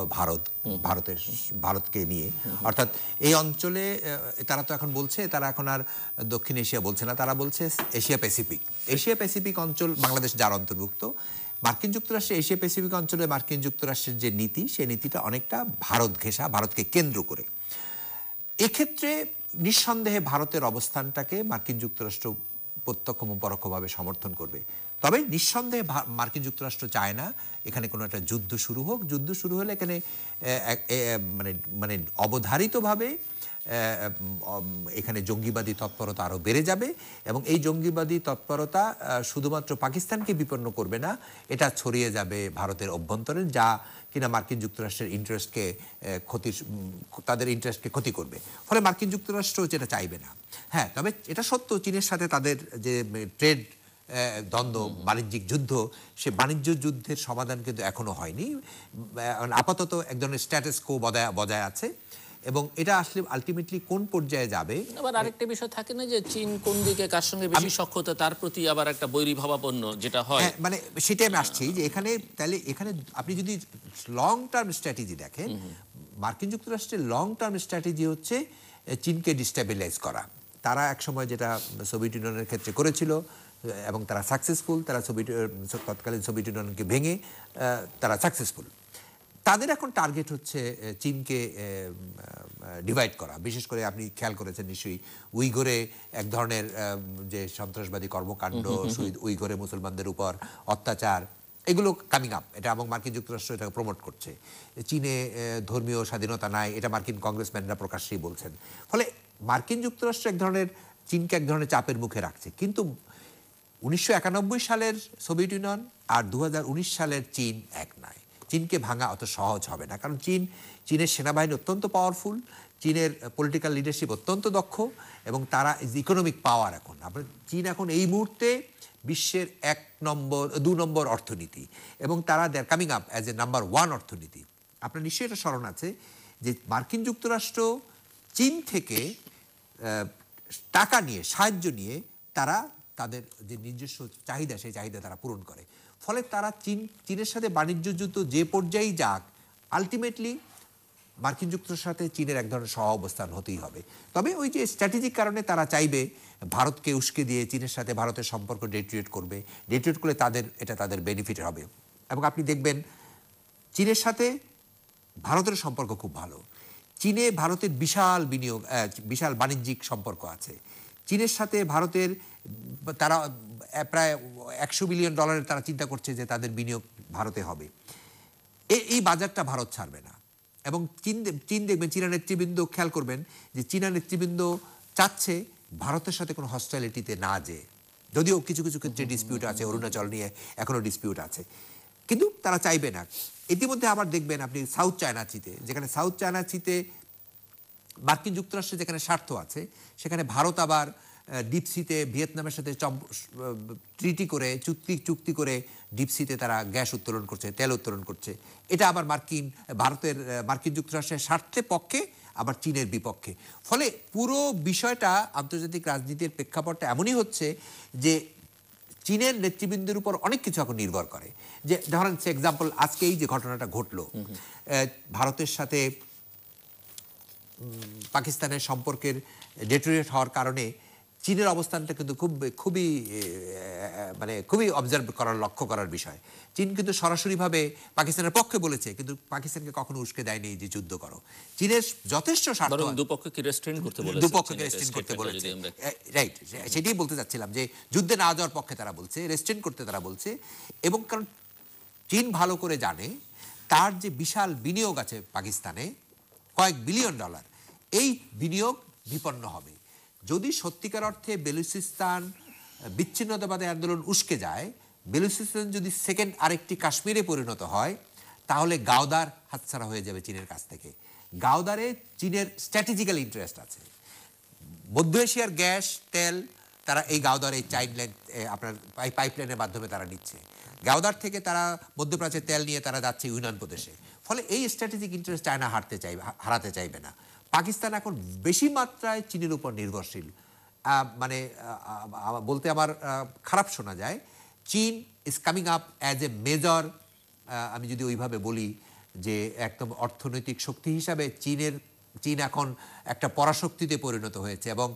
Speaker 3: ভারতকে নিয়ে। অর্থাৎ এই অঞ্চলে তারা তো এখন বলছে, তারা এখন আর দক্ষিণ এশিয়া বলছে না, তারা বলছে এশিয়া প্যাসিফিক অঞ্চল, বাংলাদেশ যার অন্তর্ভুক্ত। মার্কিন যুক্তরাষ্ট্রের এশিয়া প্যাসিফিক অঞ্চলে মার্কিন যুক্তরাষ্ট্রের যে নীতি, সেই নীতিটা অনেকটা ভারত ঘেঁষা, ভারতকে কেন্দ্র করে। এক্ষেত্রে নিঃসন্দেহে ভারতের অবস্থানটাকে মার্কিন যুক্তরাষ্ট্র প্রত্যক্ষ এবং পরোক্ষভাবে সমর্থন করবে। তবে নিঃসন্দেহে মার্কিন যুক্তরাষ্ট্র চায় না এখানে কোনো একটা যুদ্ধ শুরু হোক। যুদ্ধ শুরু হলে এখানে মানে অবধারিতভাবে এখানে জঙ্গিবাদী তৎপরতা আরও বেড়ে যাবে, এবং এই জঙ্গিবাদী তৎপরতা শুধুমাত্র পাকিস্তানকে বিপন্ন করবে না, এটা ছড়িয়ে যাবে ভারতের অভ্যন্তরে, যা কিনা মার্কিন যুক্তরাষ্ট্রের ইন্টারেস্টকে তাদের ইন্টারেস্টকে ক্ষতি করবে। ফলে মার্কিন যুক্তরাষ্ট্র যেটা চাইবে না। হ্যাঁ, তবে এটা সত্য, চীনের সাথে তাদের যে ট্রেড দ্বন্দ্ব, বাণিজ্যিক যুদ্ধ, সে বাণিজ্য যুদ্ধের সমাধান কিন্তু এখনো হয়নি। আপাতত এক ধরনের স্ট্যাটাস কো বজায় আছে, এবং এটা আসলে আলটিমেটলি কোন পর্যায়ে যাবে।
Speaker 1: আবার আরেকটা বিষয় থাকে না যে চীন কোন দিকে কার সঙ্গে বেশি সখ্যতা তার প্রতি আবার একটা বৈরী ভাবাপন্ন যেটা হয়।
Speaker 3: মানে সেটাই আমি আসছি যে এখানে তাহলে এখানে আপনি যদি লং টার্ম স্ট্র্যাটেজি দেখেন, মার্কিন যুক্তরাষ্ট্রের লং টার্ম স্ট্র্যাটেজি হচ্ছে চীনকে ডিস্টেবিলাইজ করা। তারা একসময় যেটা সোভিয়েত ইউনিয়নের ক্ষেত্রে করেছিল এবং তারা সাকসেসফুল, তারা তৎকালীন সোভিয়েত ইউনিয়নকে ভেঙে তারা সাকসেসফুল। তাদের এখন টার্গেট হচ্ছে চীনকে ডিভাইড করা। বিশেষ করে আপনি খেয়াল করেছেন নিশ্চয়ই উইঘুরে এক ধরনের যে সন্ত্রাসবাদী কর্মকাণ্ড, উইঘুরে মুসলমানদের উপর অত্যাচার, এগুলো কামিং আপ, এটা এবং মার্কিন যুক্তরাষ্ট্র এটাকে প্রমোট করছে। চীনে ধর্মীয় স্বাধীনতা নাই, এটা মার্কিন কংগ্রেসম্যানরা প্রকাশ্যেই বলছেন। ফলে মার্কিন যুক্তরাষ্ট্র এক ধরনের চীনকে এক ধরনের চাপের মুখে রাখছে। কিন্তু 1991 সালের সোভিয়েত ইউনিয়ন আর 2019 সালের চীন এক নয়। চীনকে ভাঙা অত সহজ হবে না, কারণ চীনের সেনাবাহিনী অত্যন্ত পাওয়ারফুল, চীনের পলিটিক্যাল লিডারশিপ অত্যন্ত দক্ষ, এবং তারা ইকোনমিক পাওয়ার এখন চীন এখন এই মুহূর্তে বিশ্বের 2 নম্বর অর্থনীতি, এবং তারা they're coming up as a number 1 অর্থনীতি। আপনার নিশ্চয়ই এটা স্মরণ আছে যে মার্কিন যুক্তরাষ্ট্র চীন থেকে টাকা নিয়ে, সাহায্য নিয়ে তারা তাদের যে নিজস্ব চাহিদা, সেই চাহিদা তারা পূরণ করে। ফলে তারা চীনের সাথে বাণিজ্য যুদ্ধ যে পর্যায়েই যাক, আলটিমেটলি মার্কিন যুক্তরাষ্ট্রের সাথে চীনের এক ধরনের সহ অবস্থান হতেই হবে। তবে ওই যে স্ট্র্যাটেজিক কারণে তারা চাইবে ভারতকে উস্কে দিয়ে চীনের সাথে ভারতের সম্পর্ক ডেটিরিয়েট করবে। ডেটিরিয়েট করলে এটা তাদের বেনিফিট হবে। এবং আপনি দেখবেন চীনের সাথে ভারতের সম্পর্ক খুব ভালো। চীনে ভারতের বিশাল বাণিজ্যিক সম্পর্ক আছে। চীনের সাথে ভারতের তারা প্রায় $100 বিলিয়ন তারা চিন্তা করছে যে তাদের বিনিয়োগ ভারতে হবে। এই বাজারটা ভারত ছাড়বে না। এবং চীন দেখবেন, চীনা নেতৃবৃন্দ খেয়াল করবেন যে চীনা নেতৃবৃন্দ চাচ্ছে ভারতের সাথে কোনো হস্টাইলিটিতে না যেয়ে, যদিও কিছু কিছু ক্ষেত্রে ডিসপিউট আছে, অরুণাচল নিয়ে এখনো ডিসপিউট আছে, কিন্তু তারা চাইবে না। ইতিমধ্যে আবার দেখবেন আপনি সাউথ চায়না সিতে, যেখানে সাউথ চায়না সিতে মার্কিন যুক্তরাষ্ট্রের যেখানে স্বার্থ আছে, সেখানে ভারত আবার ডিপসিতে ভিয়েতনামের সাথে চুক্তি করে ডিপসিতে তারা গ্যাস উত্তোলন করছে, তেল উত্তোলন করছে। এটা আবার মার্কিন যুক্তরাষ্ট্রের স্বার্থের পক্ষে, আবার চীনের বিপক্ষে। ফলে পুরো বিষয়টা আন্তর্জাতিক রাজনীতির প্রেক্ষাপটটা এমনই হচ্ছে যে চীনের নেতৃবৃন্দের উপর অনেক কিছু এখন নির্ভর করে। যে ধরেন এক্সাম্পল, আজকে এই যে ঘটনাটা ঘটলো, ভারতের সাথে পাকিস্তানের সম্পর্কের ডেটোরিয়েট হওয়ার কারণে চীনের অবস্থানটা কিন্তু খুবই অবজার্ভ করার, লক্ষ্য করার বিষয়। চীন কিন্তু সরাসরিভাবে পাকিস্তানের পক্ষে বলেছে, কিন্তু পাকিস্তানকে কখনো উস্কে দেয়নি যে যুদ্ধ করো। চীনের যথেষ্ট স্বার্থ,
Speaker 1: দুপক্ষকে রেস্ট্রেইন করতে বলেছে।
Speaker 3: রাইট, সেটাই বলতে চাচ্ছিলাম যে যুদ্ধে না যাওয়ার পক্ষে তারা বলছে, রেস্ট্রেইন করতে তারা বলছে। এবং কারণ চীন ভালো করে জানে তার যে বিশাল বিনিয়োগ আছে পাকিস্তানে, কয়েক $1 বিলিয়ন, এই বিনিয়োগ বিপন্ন হবে যদি সত্যিকার অর্থে বেলুচিস্তান বিচ্ছিন্নতাবাদী আন্দোলন উস্কে যায়। বেলুচিস্তান যদি সেকেন্ড আরেকটি কাশ্মীরে পরিণত হয়, তাহলে গাওদার হাতছাড়া হয়ে যাবে চীনের কাছ থেকে। গাওদারে চীনের স্ট্র্যাটেজিক্যাল ইন্টারেস্ট আছে। মধ্য এশিয়ার গ্যাস, তেল তারা এই গাওদার, এই আপনার পাইপলাইনের মাধ্যমে তারা নিচ্ছে। গাওদার থেকে তারা মধ্যপ্রাচ্যের তেল নিয়ে তারা যাচ্ছে ইউনান প্রদেশে। ফলে এই স্ট্র্যাটেজিক ইন্টারেস্ট চায়না হারাতে চাইবে না। পাকিস্তান এখন বেশি মাত্রায় চীনের উপর নির্ভরশীল। বলতে আমার খারাপ শোনা যায়, চীন is coming up as a major, আমি যদি ওইভাবে বলি যে একদম অর্থনৈতিক শক্তি হিসাবে চীন এখন একটা পরাশক্তিতে পরিণত হয়েছে, এবং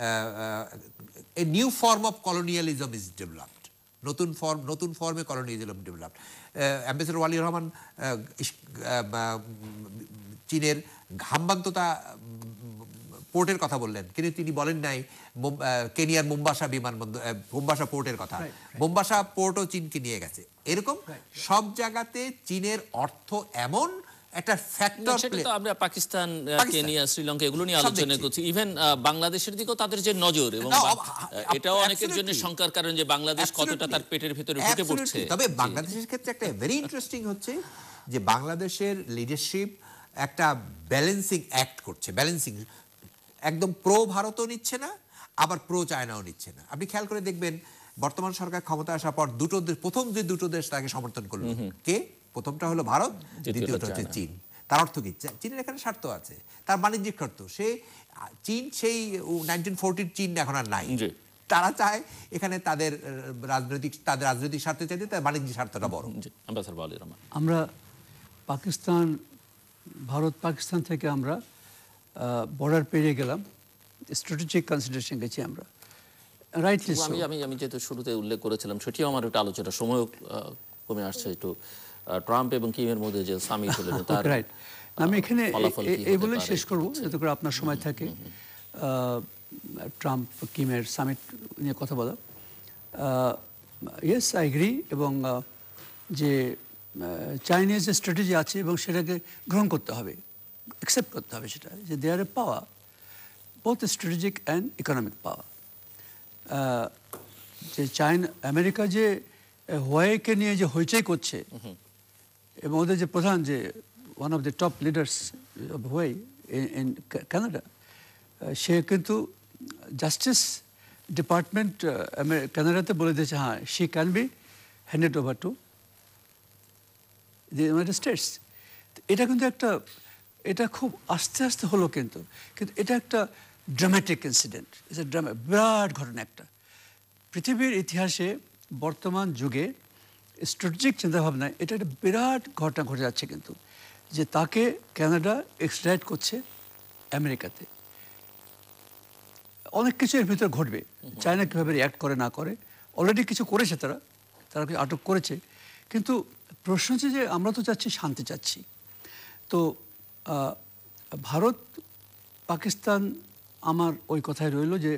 Speaker 3: a new form of colonialism is developed. নতুন ফর্মে colonialism developed. Ambassador Wali Rahman চীনের হাম্বান্তোতা পোর্টের কথা বললেন, কিন্তু তিনি বলেন নাই কেনিয়ার মোম্বাসা পোর্টের কথা। মোম্বাসা পোর্টও চীনকে নিয়ে গেছে। এরকম সব জায়গাতে চীনের অর্থ এমন একটা ফ্যাক্টর।
Speaker 1: সেটা তো আমরা পাকিস্তান, কেনিয়া, শ্রীলঙ্কা এগুলো নিয়ে আলোচনা করছি। ইভেন বাংলাদেশের দিকেও তাদের যে নজর, এবং এটাও অনেকের জন্য শঙ্কার কারণ যে বাংলাদেশ কতটা তার পেটের ভিতরে ঢুকে পড়ছে।
Speaker 3: তবে বাংলাদেশের ক্ষেত্রে একটা ভেরি ইন্টারেস্টিং হচ্ছে যে বাংলাদেশের লিডারশিপ একটা ব্যালেন্সিং অ্যাক্ট করছে। ব্যালেন্সিং, একদম প্রো ভারতও নিচ্ছে না, আবার প্রো চায়নাও নিচ্ছে না। আপনি খেয়াল করে দেখবেন বর্তমান সরকার ক্ষমতা আসার পর প্রথম যে দুটো দেশ তাকে সমর্থন করলো, কে? প্রথমটা হলো ভারত, দ্বিতীয়টা হচ্ছে চীন। তার অর্থ কি? চীনের এখানে স্বার্থ আছে, তার বাণিজ্যিক স্বার্থ। চীন সেই 1940 চীন এখন আর নাই। তারা চায় এখানে তাদের রাজনৈতিক স্বার্থ চাইতে তার বাণিজ্যিক স্বার্থটা বড়।
Speaker 2: আমরা পাকিস্তান, ভারত পাকিস্তান থেকে আমরা বর্ডার পেরিয়ে গেলাম, স্ট্র্যাটেজিক কনসিডারেশন গেছি আমরা, রাইটলি।
Speaker 1: আমি যেহেতু শুরুতে উল্লেখ করেছিলাম, সেটিও আমার একটা আলোচনা সময় কমে আসছে একটু, ট্রাম্প এবং কিমের মধ্যে যে সামিট হলো তার
Speaker 2: রাইট। আমি এখানে এই বলে শেষ করবো যাতে করে আপনার সময় থাকে ট্রাম্প কিমের সামিট নিয়ে কথা বলা। ইয়েস, আই এগ্রি, এবং যে চাইনিজ যে স্ট্র্যাটেজি আছে এবং সেটাকে গ্রহণ করতে হবে, অ্যাকসেপ্ট করতে হবে সেটা, যে they are a power, both strategic and economic power. যে আমেরিকা যে হুয়াওয়েকে নিয়ে যে হইচই করছে, এবং ওদের যে প্রধান যে one of the top leaders of Huawei in Canada, সে কিন্তু জাস্টিস ডিপার্টমেন্ট কানাডাতে বলে দিয়েছে হ্যাঁ, she can be handed over to the United States. এটা কিন্তু এটা খুব আস্তে আস্তে হলো, কিন্তু এটা একটা ড্রামাটিক ইনসিডেন্ট, বিরাট ঘটনা একটা। পৃথিবীর ইতিহাসে বর্তমান যুগে স্ট্র্যাটেজিক চিন্তাভাবনায় এটা একটা বিরাট ঘটনা ঘটে যাচ্ছে, কিন্তু যে তাকে কানাডা এক্সট্রাডিট করছে আমেরিকাতে। অনেক কিছু এর ভিতরে ঘটবে, চায়না কীভাবে রিঅ্যাক্ট করে না করে, অলরেডি কিছু করেছে তারা কিছু আটক করেছে। কিন্তু প্রশ্ন হচ্ছে যে আমরা তো চাচ্ছি, শান্তি চাচ্ছি। তো ভারত পাকিস্তান, আমার ওই কথাই রইল যে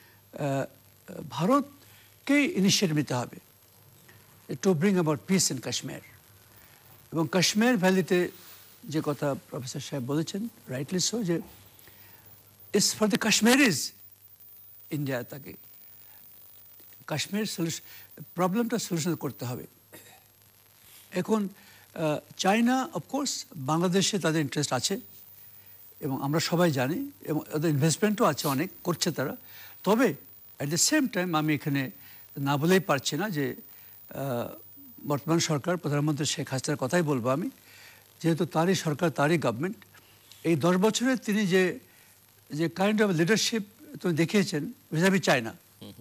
Speaker 2: ভারতকেই ইনিশিয়েটিভ নিতে হবে to bring about piece in Kashmir. এবং কাশ্মীর ভ্যালিতে যে কথা প্রফেসর সাহেব বলেছেন, রাইটলি সো, যে it's for the Kashmiris, India তাকে কাশ্মীর প্রবলেমটা সলিউশন করতে হবে। এখন চায়না অফকোর্স বাংলাদেশে তাদের ইন্টারেস্ট আছে এবং আমরা সবাই জানি, এবং ওদের ইনভেস্টমেন্টও আছে, অনেক করছে তারা। তবে অ্যাট দ্য সেম টাইম আমি এখানে না বলেই পারছি না যে বর্তমান সরকার, প্রধানমন্ত্রী শেখ হাসিনার কথাই বলবো আমি, যেহেতু তারই সরকার, তারই গভর্নমেন্ট, এই 10 বছরে তিনি যে কাইন্ড অফ লিডারশিপ তিনি দেখিয়েছেন vis-a-vis China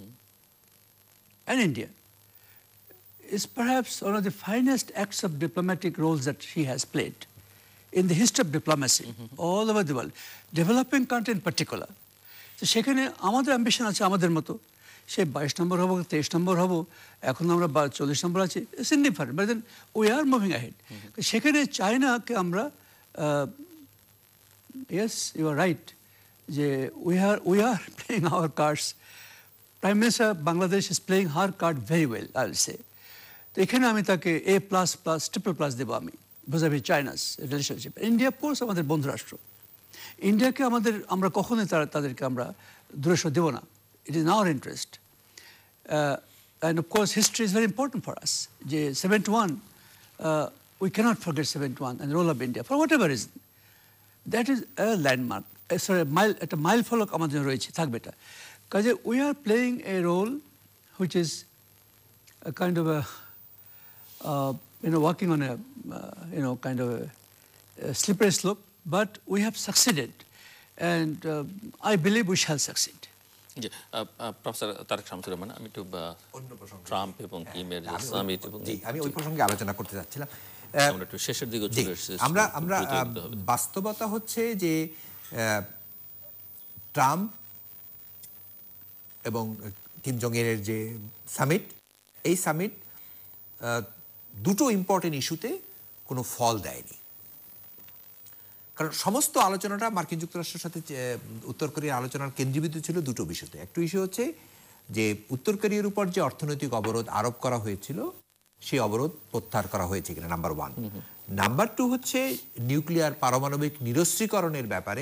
Speaker 2: and India is perhaps one of the finest acts of diplomatic roles that he has played in the history of diplomacy all over the world, developing country in particular. তো সেখানে আমাদের ambition আছে আমাদের মতো, সে 22 নম্বর হবো, 23 নম্বর হবো, এখন আমরা 40 নম্বর আছি, it's indifferent, but then we are moving ahead. সেখানে চায়নাকে আমরা, ইয়েস ইউ আর রাইট, যে we are playing our cards. Prime minister Bangladesh is playing her card very well, I will say. তো এখানে আমি তাকে A++, দেবো আমি vis-a-vis China's relationship. India course আমাদের বন্ধুরাষ্ট্র, ইন্ডিয়াকে আমরা কখনোই তাদেরকে আমরা দূরে দেবো না। It is our interest, and of course history is very important for us. যে 71, we cannot forget 71 and role of India for whatever reason. That is a landmark, একটা মাইল ফলক আমাদের জন্য রয়েছে, থাকবে এটা। কাজে we are playing a role which is kind of walking on a kind of a slippery slope, but we have succeeded, and I believe we shall succeed.
Speaker 1: Professor Tareq Shamsur Rahman, আমি একটু ট্রাম্প এবং কিমের সামিট, এবং
Speaker 3: আমি ওই প্রসঙ্গে আলোচনা করতে যাচ্ছিলাম।
Speaker 1: আমরা একটু শেষের দিকে চলে এসেছি।
Speaker 3: আমরা বাস্তবতা হচ্ছে যে ট্রাম্প এবং কিম জং ইনের যে সামিট, এই সামিট দুটো ইম্পর্টেন্ট ইস্যুতে কোনো ফল দেয়নি। কারণ সমস্ত আলোচনাটা মার্কিন যুক্তরাষ্ট্রের সাথে উত্তর কোরিয়ার আলোচনার কেন্দ্রীভূত ছিল দুটো বিষয়তে। একটা ইস্যু হচ্ছে যে উত্তর কোরিয়ার উপর যে অর্থনৈতিক অবরোধ আরোপ করা হয়েছিল, সেই অবরোধ প্রত্যাহার করা হয়েছে কিনা, নাম্বার 1। নাম্বার 2 হচ্ছে নিউক্লিয়ার পারমাণবিক নিরস্ত্রীকরণের ব্যাপারে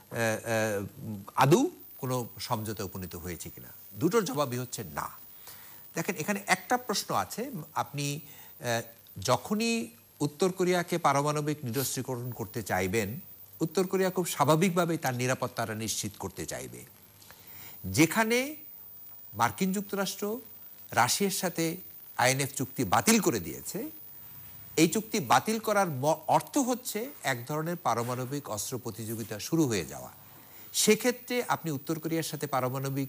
Speaker 3: আদৌ কোনো সমঝোতা উপনীত হয়েছে কিনা। দুটোর জবাবই হচ্ছে না। দেখেন, এখানে একটা প্রশ্ন আছে, আপনি যখনই উত্তর কোরিয়াকে পারমাণবিক নিরস্ত্রীকরণ করতে চাইবেন, উত্তর কোরিয়া খুব স্বাভাবিকভাবেই তার নিরাপত্তাটা নিশ্চিত করতে চাইবে। যেখানে মার্কিন যুক্তরাষ্ট্র রাশিয়ার সাথে INF চুক্তি বাতিল করে দিয়েছে, এই চুক্তি বাতিল করার অর্থ হচ্ছে এক ধরনের পারমাণবিক অস্ত্র প্রতিযোগিতা শুরু হয়ে যাওয়া। সেক্ষেত্রে আপনি উত্তর কোরিয়ার সাথে পারমাণবিক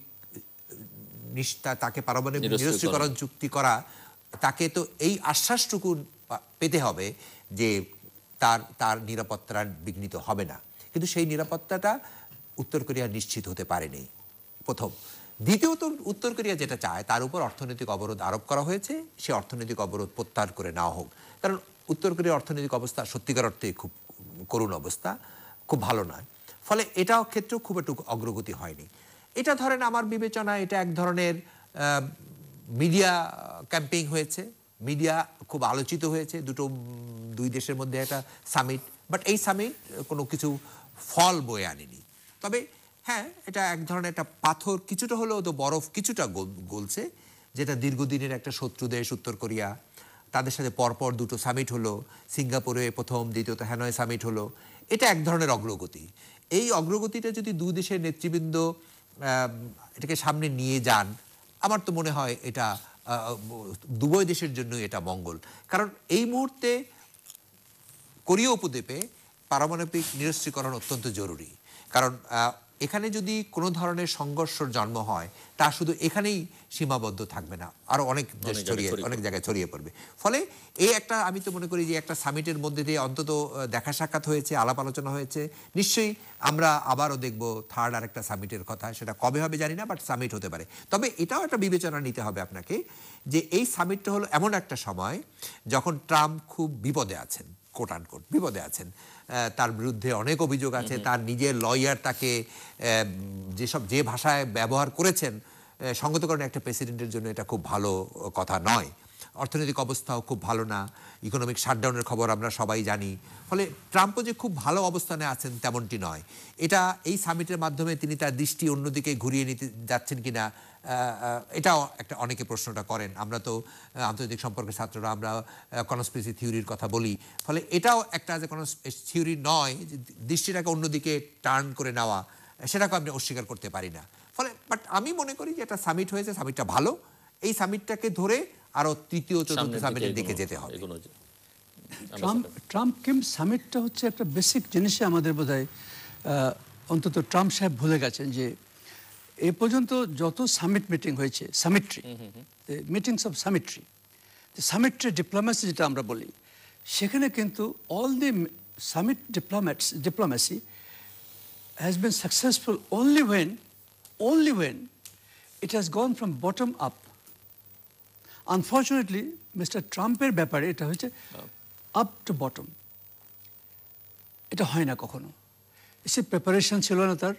Speaker 3: তাকে পারমাণবিক নিরস্ত্রীকরণ চুক্তি করা, তাকে তো এই আশ্বাসটুকু পেতে হবে যে তার নিরাপত্তা বিঘ্নিত হবে না, কিন্তু সেই নিরাপত্তাটা উত্তর কোরিয়া নিশ্চিত হতে পারেনি প্রথম। দ্বিতীয়ত উত্তর কোরিয়া যেটা চায় তার উপর অর্থনৈতিক অবরোধ আরোপ করা হয়েছে, সে অর্থনৈতিক অবরোধ প্রত্যাহার করে নেওয়া হোক। কারণ উত্তর কোরিয়ার অর্থনৈতিক অবস্থা সত্যিকার অর্থে খুব করুণ অবস্থা, খুব ভালো নয়। ফলে এটাও ক্ষেত্রেও খুব একটু অগ্রগতি হয়নি। এটা ধরেন আমার বিবেচনা এটা এক ধরনের মিডিয়া ক্যাম্পেইন হয়েছে, মিডিয়া খুব আলোচিত হয়েছে, দুই দেশের মধ্যে একটা সামিট, বাট এই সামিট কোনো কিছু ফল বয়ে আনেনি। তবে হ্যাঁ, এটা এক ধরনের একটা পাথর, কিছুটা হলেও তো বরফ কিছুটা গলছে, যেটা দীর্ঘদিনের একটা শত্রু দেশ উত্তর কোরিয়া, তাদের সাথে পরপর দুটো সামিট হলো, সিঙ্গাপুরে প্রথম, দ্বিতীয়ত হ্যানয় সামিট হলো, এটা এক ধরনের অগ্রগতি। এই অগ্রগতিটা যদি দুই দেশের নেতৃবৃন্দ এটাকে সামনে নিয়ে যান, আমার তো মনে হয় এটা দুই দেশের জন্য এটা মঙ্গল। কারণ এই মুহূর্তে কোরীয় উপদ্বীপে পারমাণবিক নিরস্ত্রীকরণ অত্যন্ত জরুরি। কারণ এখানে যদি কোনো ধরনের সংঘর্ষের জন্ম হয়, তা শুধু এখানেই সীমাবদ্ধ থাকবে না, আরো অনেক জায়গায় ছড়িয়ে পড়বে। ফলে এই একটা, আমি তো মনে করি যে একটা সামিটের মধ্যে দিয়ে অন্তত দেখা সাক্ষাৎ হয়েছে, আলাপ আলোচনা হয়েছে। নিশ্চয়ই আমরা আবারও দেখব থার্ড আর একটা সামিটের কথা, সেটা কবে হবে জানি না, বাট সামিট হতে পারে। তবে এটাও একটা বিবেচনা নিতে হবে আপনাকে যে এই সামিটটা হলো এমন একটা সময় যখন ট্রাম্প খুব বিপদে আছেন, কোট আনকোট বিপদে আছেন, তার বিরুদ্ধে অনেক অভিযোগ আছে, তার নিজের লয়ার তাকে যে ভাষায় ব্যবহার করেছেন, সঙ্গতকরণে একটা প্রেসিডেন্টের জন্য এটা খুব ভালো কথা নয়। অর্থনৈতিক অবস্থাও খুব ভালো না, ইকোনমিক শাটডাউনের খবর আমরা সবাই জানি। ফলে ট্রাম্পও যে খুব ভালো অবস্থানে আছেন তেমনটি নয়। এটা এই সামিটের মাধ্যমে তিনি তার দৃষ্টি অন্যদিকে ঘুরিয়ে নিতে যাচ্ছেন কিনা, এটাও একটা অনেকে প্রশ্নটা করেন। আমরা তো আন্তর্জাতিক সম্পর্কের ছাত্ররা, আমরা কনস্পিরেসি থিওরির কথা বলি। ফলে এটাও একটা যে কোনো থিওরি নয়, যে দৃষ্টিটাকে অন্যদিকে টার্ন করে নেওয়া, সেটাকে আমি অস্বীকার করতে পারি না। ফলে বাট আমি মনে করি যে একটা সামিট হয়েছে, সামিটটা ভালো। এই সামিটটাকে ধরে আরো তৃতীয় চতুর্থ সামিটের দিকে যেতে হবে।
Speaker 2: ট্রাম্প কিম সামিটটা হচ্ছে একটা বেসিক জিনিসে আমাদের বোধহয় অন্তত ট্রাম্প সাহেব ভুলে গেছেন যে এ পর্যন্ত যত সামিট মিটিং হয়েছে, summitry meetings of summitry diplomacy যেটা আমরা বলি, সেখানে কিন্তু all the summit diplomacy has been successful only when it has gone from bottom up. Unfortunately, Mr. Trump-এর ব্যাপারে এটা হচ্ছে আপ টু বটম, এটা হয় না কখনো। সে প্রিপারেশন ছিল না তার,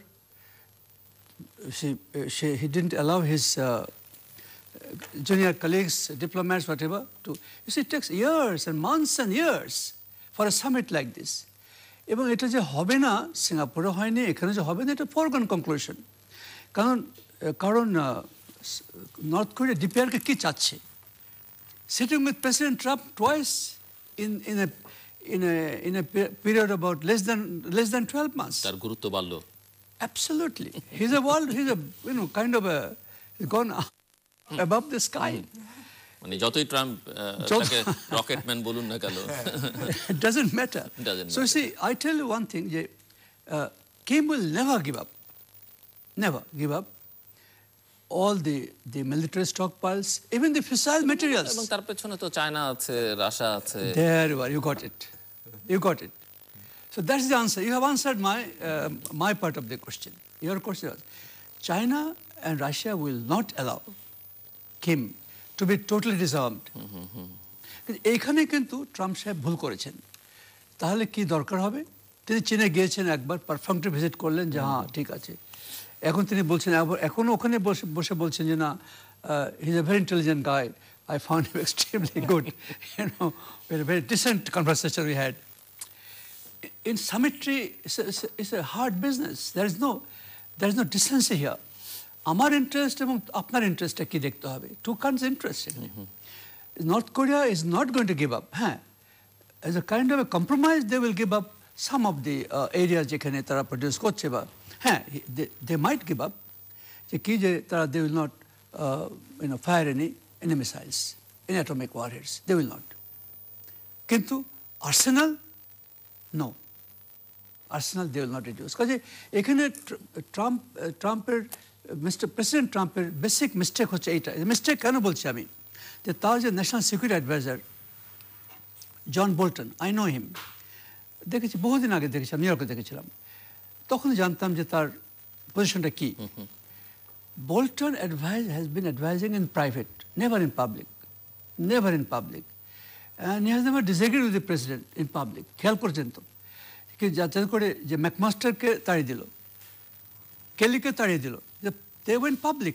Speaker 2: he didn't allow his junior colleagues, diplomats, whatever, to, you see, it takes years and months and years for a summit like this. এবং এটা যে হবে না, সিঙ্গাপুরে হয়নি, এখানে যে হবে না, এটা ফরগন কনক্লুশন। কারণ নর্থ কোরিয়া ডিপিআরকে কি চাচ্ছে? Sitting with president Trump twice in a period about less than 12 months.
Speaker 1: তার গুরুত্ব বাড়লো।
Speaker 2: Absolutely. He's kind of he's gone above the sky.
Speaker 1: মানে যতই ট্রাম্প তাকে রকেটম্যান বলুন না কেন,
Speaker 2: it doesn't matter. So see, I tell you one thing, Kim will never give up all the military stockpiles, even the fissile materials.
Speaker 1: এবং তার পেছনে তো চায়না আছে, রাশিয়া আছে।
Speaker 2: There you are, you got it. So that's the answer. You have answered my part of the question. Your question was, China and Russia will not allow Kim to be totally disarmed. এইখানে কিন্তু Trump সাহেব ভুল করেছেন। তাহলে কি দরকার হবে? তিনি চীনে গিয়েছেন একবার, পারফার্মটি ভিজিট করলেন যে হ্যাঁ ঠিক আছে। এখন তিনি বলছেন, এখন ওখানে বসে বলছেন যে না, he is a very intelligent guy, I found him extremely good, very decent conversation we had. In summitry, it's a hard business. There is no decency here. আমার ইন্টারেস্ট এবং আপনার ইন্টারেস্টটা কি দেখতে হবে। Two countries interest. North Korea is not going to give up. হ্যাঁ, as a kind of a compromise they will give up some of the area যেখানে তারা প্রডিউস করছে, বা হ্যাঁ দে মাইট গিভ আপ, যে কি যে তারা they will not fire any missiles, any atomic warheads, they will not. কিন্তু arsenal no, arsenal they will not reduce. কাজে এখানে ট্রাম্পের প্রেসিডেন্ট ট্রাম্পের বেসিক মিস্টেক হচ্ছে এইটা। মিস্টেক কেন বলছি আমি, যে তার যে national security adviser John Bolton, I know him, দেখেছি বহুদিন আগে দেখেছিলাম, নিউ ইয়র্কে দেখেছিলাম, তখন জানতাম যে তার পজিশনটা কী। Bolton has been advising in private, never in public, never in public, and he has never disagreed with the president in public. খেয়াল করছেন তো, যাতে করে যে ম্যাকমাস্টারকে তাড়িয়ে দিল, কেলিকে তাড়িয়ে দিল, they went public,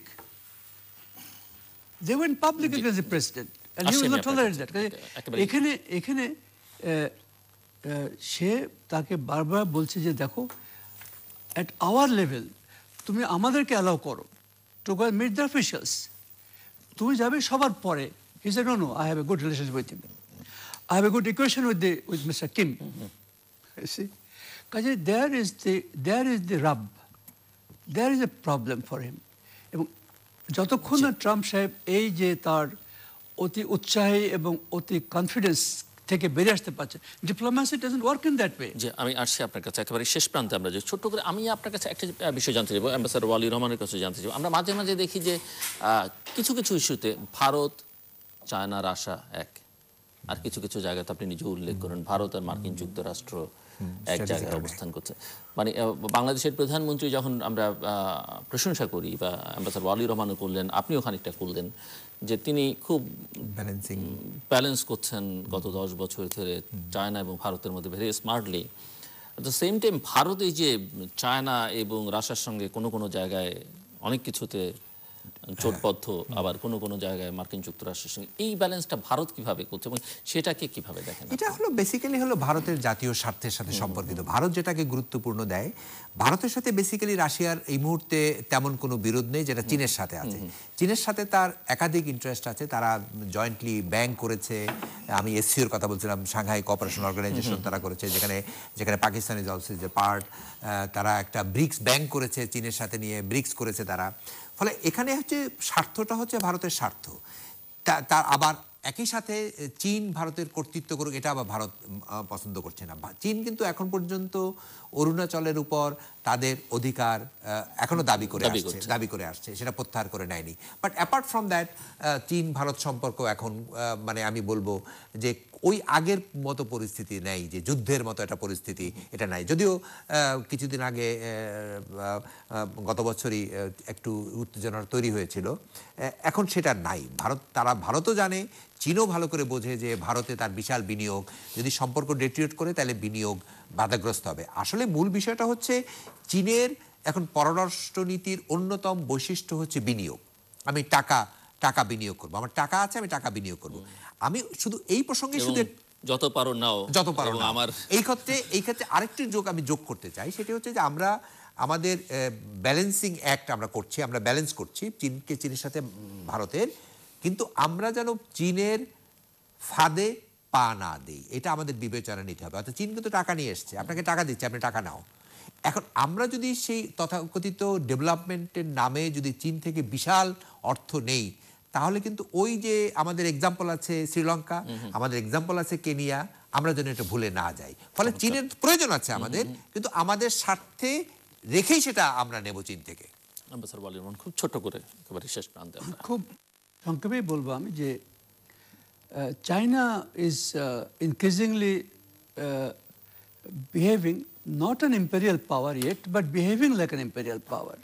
Speaker 2: against the president, and he will not tolerate that. এখানে সে তাকে বারবার বলছে যে দেখো, at our level তুমি আমাদেরকে অ্যালাউ করো to go and meet the officials. তুমি যাবে সবার পরে। He said, no, I have a good relationship with him. I have a good equation with Mr. Kim. You see? Because there is the rub. There is a problem for him. এবং যতক্ষণ না Trump সাহেব এই যে তার অতি উৎসাহী এবং অতি কনফিডেন্স থেকে বেরিয়ে আসতে পারছে, diplomacy doesn't work in that way.
Speaker 1: যে আমি আসছি আপনার কাছে একেবারে শেষ প্রান্তে, আমরা যে ছোট্ট করে আমি আপনার কাছে একটা বিষয় জানতে চাইবো, অ্যাম্বাসাডর ওয়ালি রহমানের কাছে জানতে চাইবো। আমরা মাঝে মাঝে দেখি যে কিছু কিছু ইস্যুতে ভারত, চায়না, রাশিয়া এক, আর কিছু কিছু জায়গাতে আপনি নিজে উল্লেখ করেন ভারত আর মার্কিন যুক্তরাষ্ট্র এক জায়গায় অবস্থান করছে। মানে বাংলাদেশের প্রধানমন্ত্রী যখন আমরা প্রশংসা করি, বা অ্যাম্বাসাডর ওয়ালি রহমানও করলেন, আপনিও খানিকটা করলেন, যে তিনি খুব ব্যালেন্স করছেন গত 10 বছর ধরে চায়না এবং ভারতের মধ্যে very smartly. At the same time Bharat এই যে চায়না এবং রাশিয়ার সঙ্গে কোনো কোনো জায়গায় অনেক কিছুতে জোটবদ্ধ, আবার কোনো কোনো জায়গায় মার্কিন যুক্তরাষ্ট্রের সঙ্গে, এই ব্যালেন্সটা ভারত কিভাবে করছে এবং সেটাকে কিভাবে দেখেন?
Speaker 3: এটা হলো বেসিক্যালি হলো ভারতের জাতীয় স্বার্থের সাথে সম্পর্কিত। ভারত যেটাকে গুরুত্বপূর্ণ দেয়, ভারতের সাথে বেসিক্যালি রাশিয়ার এই মুহূর্তে তেমন কোনো বিরোধ নেই, যেটা চীনের সাথে আছে। চীনের সাথে তার একাধিক ইন্টারেস্ট আছে, তারা জয়েন্টলি ব্যাংক করেছে, আমি এসসিওর কথা বলছিলাম, সাংহাই কোঅপারেশন অর্গানাইজেশন তারা করেছে, যেখানে পাকিস্তান ইজ অলসো যে পার্ট। তারা একটা ব্রিক্স ব্যাংক করেছে চীনের সাথে নিয়ে, ব্রিক্স করেছে তারা। ফলে এখানে হচ্ছে স্বার্থটা হচ্ছে ভারতের স্বার্থ। তার আবার একই সাথে চীন ভারতের কর্তৃত্ব করুক, এটা আবার ভারত পছন্দ করছে না। চীন কিন্তু এখন পর্যন্ত অরুণাচলের উপর তাদের অধিকার এখনো দাবি করে আসছে, সেটা প্রত্যাহার করে নেয়নি। বাট অ্যাপার্ট ফ্রম দ্যাট, চীন ভারত সম্পর্ক এখন মানে আমি বলবো যে ওই আগের মতো পরিস্থিতি নেই, যে যুদ্ধের মতো একটা পরিস্থিতি, এটা নাই। যদিও কিছুদিন আগে গত বছরই একটু উত্তেজনার তৈরি হয়েছিল, এখন সেটা নাই। ভারতও জানে, চীনও ভালো করে বোঝে যে ভারতে তার বিশাল বিনিয়োগ, যদি সম্পর্ক ডেটিরিয়েট করে তাহলে বিনিয়োগ বাধাগ্রস্ত হবে। আসলে মূল বিষয়টা হচ্ছে চীনের এখন পররাষ্ট্রনীতির অন্যতম বৈশিষ্ট্য হচ্ছে বিনিয়োগ। আমি টাকা বিনিয়োগ করবো, আমার টাকা আছে, আমি টাকা বিনিয়োগ করবো। আমি শুধু এই প্রসঙ্গে
Speaker 1: যত পারো নাও।
Speaker 3: আমার এই ক্ষেত্রে আরেকটি আমি যোগ করতে চাই, সেটি হচ্ছে যে আমরা আমাদের ব্যালেন্সিং অ্যাক্ট আমরা করছি, আমরা ব্যালেন্স করছি চীনের সাথে ভারতের, কিন্তু আমরা যেন চীনের ফাঁদে পা না দেই, এটা আমাদের বিবেচনা নিতে হবে। অর্থাৎ চীন কিন্তু টাকা নিয়ে এসছে, আপনাকে টাকা দিচ্ছে, আপনি টাকা নাও। এখন আমরা যদি সেই তথাকথিত ডেভেলপমেন্টের নামে যদি চীন থেকে বিশাল অর্থ নেই, তাহলে কিন্তু ওই যে আমাদের এক্সাম্পল আছে শ্রীলঙ্কা, আমাদের এক্সাম্পল আছে কেনিয়া, আমরা যেন এটা ভুলে না যাই। ফলে চীনের প্রয়োজন আছে আমাদের, কিন্তু আমাদের স্বার্থে রেখেই সেটা আমরা নেব চীন থেকে।
Speaker 1: খুব ছোট করে একেবারে শেষ প্রান্তে
Speaker 2: খুব সংক্ষেপেই বলবো আমি যে China is increasingly behaving not an imperial power yet, but behaving like an imperial power.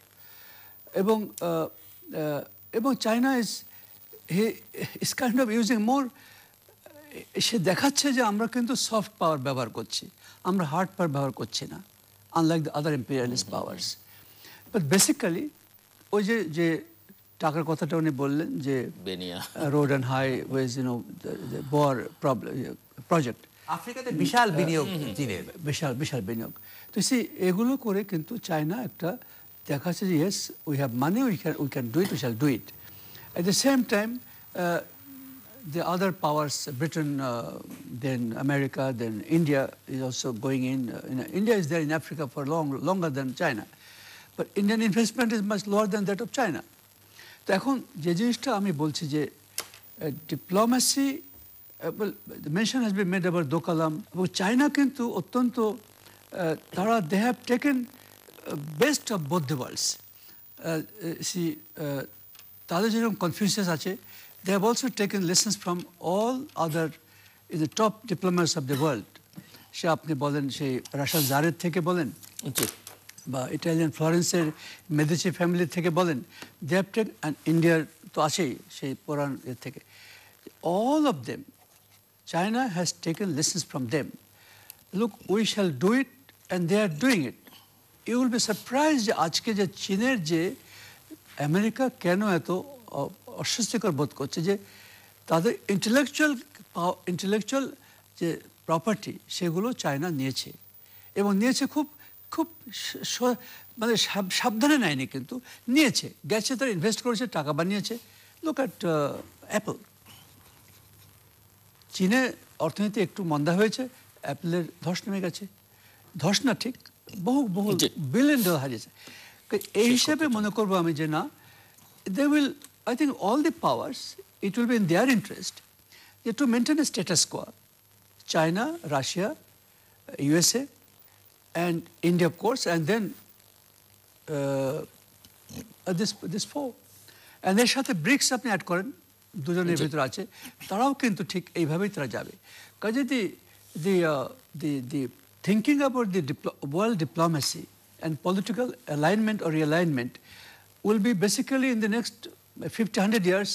Speaker 2: এবং China is kind of using more, সে দেখাচ্ছে যে আমরা কিন্তু সফট পাওয়ার ব্যবহার করছি, আমরা হার্ড পাওয়ার ব্যবহার করছি না, unlike the other imperialist powers. But basically ওই যে টাকার কথাটা উনি বললেন যে রোড অ্যান্ড হাইওয়েজ, বোয়ার প্রজেক্ট,
Speaker 3: আফ্রিকাতে বিশাল বিনিয়োগ,
Speaker 2: বিশাল বিনিয়োগ। তো এগুলো করে কিন্তু চায়না একটা দেখাচ্ছে যে yes we have money, we can do it, we shall do it. At the same time, the other powers, Britain, then America, then India is also going in. India is there in Africa for longer than China. But Indian investment is much lower than that of China. তো এখন যে জিনিসটা আমি বলছি যে diplomacy well, the mention has been made about Dokalam. এবং China কিন্তু অত্যন্ত তারা they have taken best of both the worlds. তাদের যেরকম কনফিউশিয়াস আছে, they have also taken lessons from all other the top diplomats of the world. সে আপনি বলেন সেই রাশিয়ার জারের থেকে বলেন বা ইটালিয়ান ফ্লোরেন্সের মেদিচি ফ্যামিলি থেকে বলেন, they have taken, and ইন্ডিয়ার তো আছেই সেই পুরাণ এর থেকে, all of them, China has taken lessons from them. Look, we shall do it, and they are doing it. You will be surprised যে আজকে যে চীনের যে আমেরিকা কেন এত অস্বস্তিকর বোধ করছে, যে তাদের ইন্টেলেকচুয়াল যে প্রপার্টি সেগুলো চায়না নিয়েছে, এবং নিয়েছে খুব খুব মানে সাবধানে নেয়নি, কিন্তু নিয়েছে, গেছে, তারা ইনভেস্ট করেছে, টাকা বানিয়েছে। Look at Apple. চীনে অর্থনীতি একটু মন্দা হয়েছে, অ্যাপলের ধস নেমে গেছে, ধস না ঠিক, বহু বহু বিলিয়ন ডলার হারিয়েছে। এই হিসাবে মনে করবো আমি যে না, they will, I think all the powers, it will be in their interest যে to maintain a status quo. China, Russia, USA and India, of course, and then this four, and এর সাথে ব্রিক্স আপনি add করেন, দুজনের ভিতরে আছে, তারাও কিন্তু ঠিক এইভাবেই তারা যাবে। কাজে the thinking about the world diplomacy and political alignment or realignment will be basically in the next 50-100 years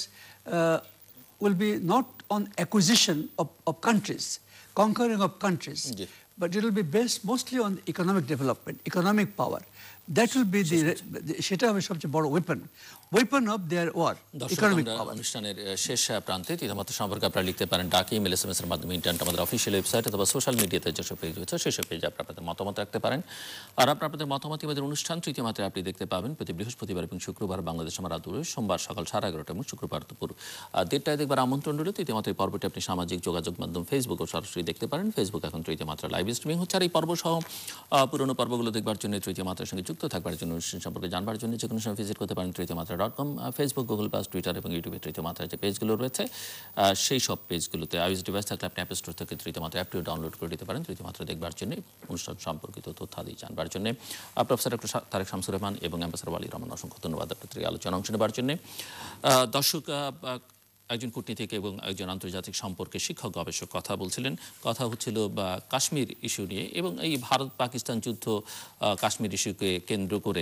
Speaker 2: will be not on acquisition of countries, conquering of countries, but it will be based mostly on economic development, economic power. That will be সেটা হবে সবচেয়ে বড় weapon of their war, economic power.
Speaker 1: অনুষ্ঠানের শেষ প্রান্তে ইতিমধ্যে সম্পর্কে আপনারা লিখতে পারেন ডাকি, ইমেল, এসএমএস এর মাধ্যমে, ইন্টারনেট, আমাদের অফিসিয়াল ওয়েবসাইট অথবা সোশ্যাল মিডিয়াতে যেসব পেজ রয়েছে সেসব পেজে আপনাদের মতামত রাখতে পারেন। আর আপনাদের মতামত আমাদের অনুষ্ঠান তৃতীয় মাত্রায় আপনি দেখতে পাবেন প্রতি বৃহস্পতিবার এবং শুক্রবার বাংলাদেশ আমার রাত দূরে, সোমবার সকাল 11:30 এবং শুক্রবার দুপুর 1:30টায় দেখবার আমন্ত্রণ রইল। তৃতীয় মাত্রায় পর্বটি আপনি সামাজিক যোগাযোগ মাধ্যম ফেসবুক ও সরাসরি দেখতে পারেন। ফেসবুক এখন তৃতীয় মাত্রা লাইভ স্ট্রিমিং হচ্ছে। আর এই পর্ব সহ পুরনো পর্বগুলো দেখবার জন্য, তৃতীয় মাত্রার সঙ্গে যুক্ত থাকবার জন্য, অনুষ্ঠান সম্পর্কে জানবার জন্য যে কোনো সময় ভিজিট করতে পারেন তৃতীয়মাত্রা.com। ফেসবুক, গুগল প্লাস, টুইটার এবং ইউটিউবে তৃতীয় মাত্রার যে পেজগুলো রয়েছে সেই সব পেজগুলোতে iOS ডিভাইস থাকলে আপনি অ্যাপ স্টোর থেকে তৃতীয় মাত্রা অ্যাপটিও ডাউনলোড করে দিতে পারেন তৃতীয় মাত্রা দেখবার জন্য, অনুষ্ঠান সম্পর্কিত তথ্যাদি জানবার জন্য। প্রফেসর ডক্টর তারেক শামসুর রহমান এবং অ্যাম্বাসেডর ওয়ালি রহমান, অসংখ্য ধন্যবাদ আপনাদের এই আলোচনা অংশ নেবার জন্য। দর্শক, একজন কূটনীতিক এবং একজন আন্তর্জাতিক সম্পর্কে শিক্ষক গবেষক কথা বলছিলেন। কথা হচ্ছিল কাশ্মীর ইস্যু নিয়ে, এবং এই ভারত পাকিস্তান যুদ্ধ কাশ্মীর ইস্যুকে কেন্দ্র করে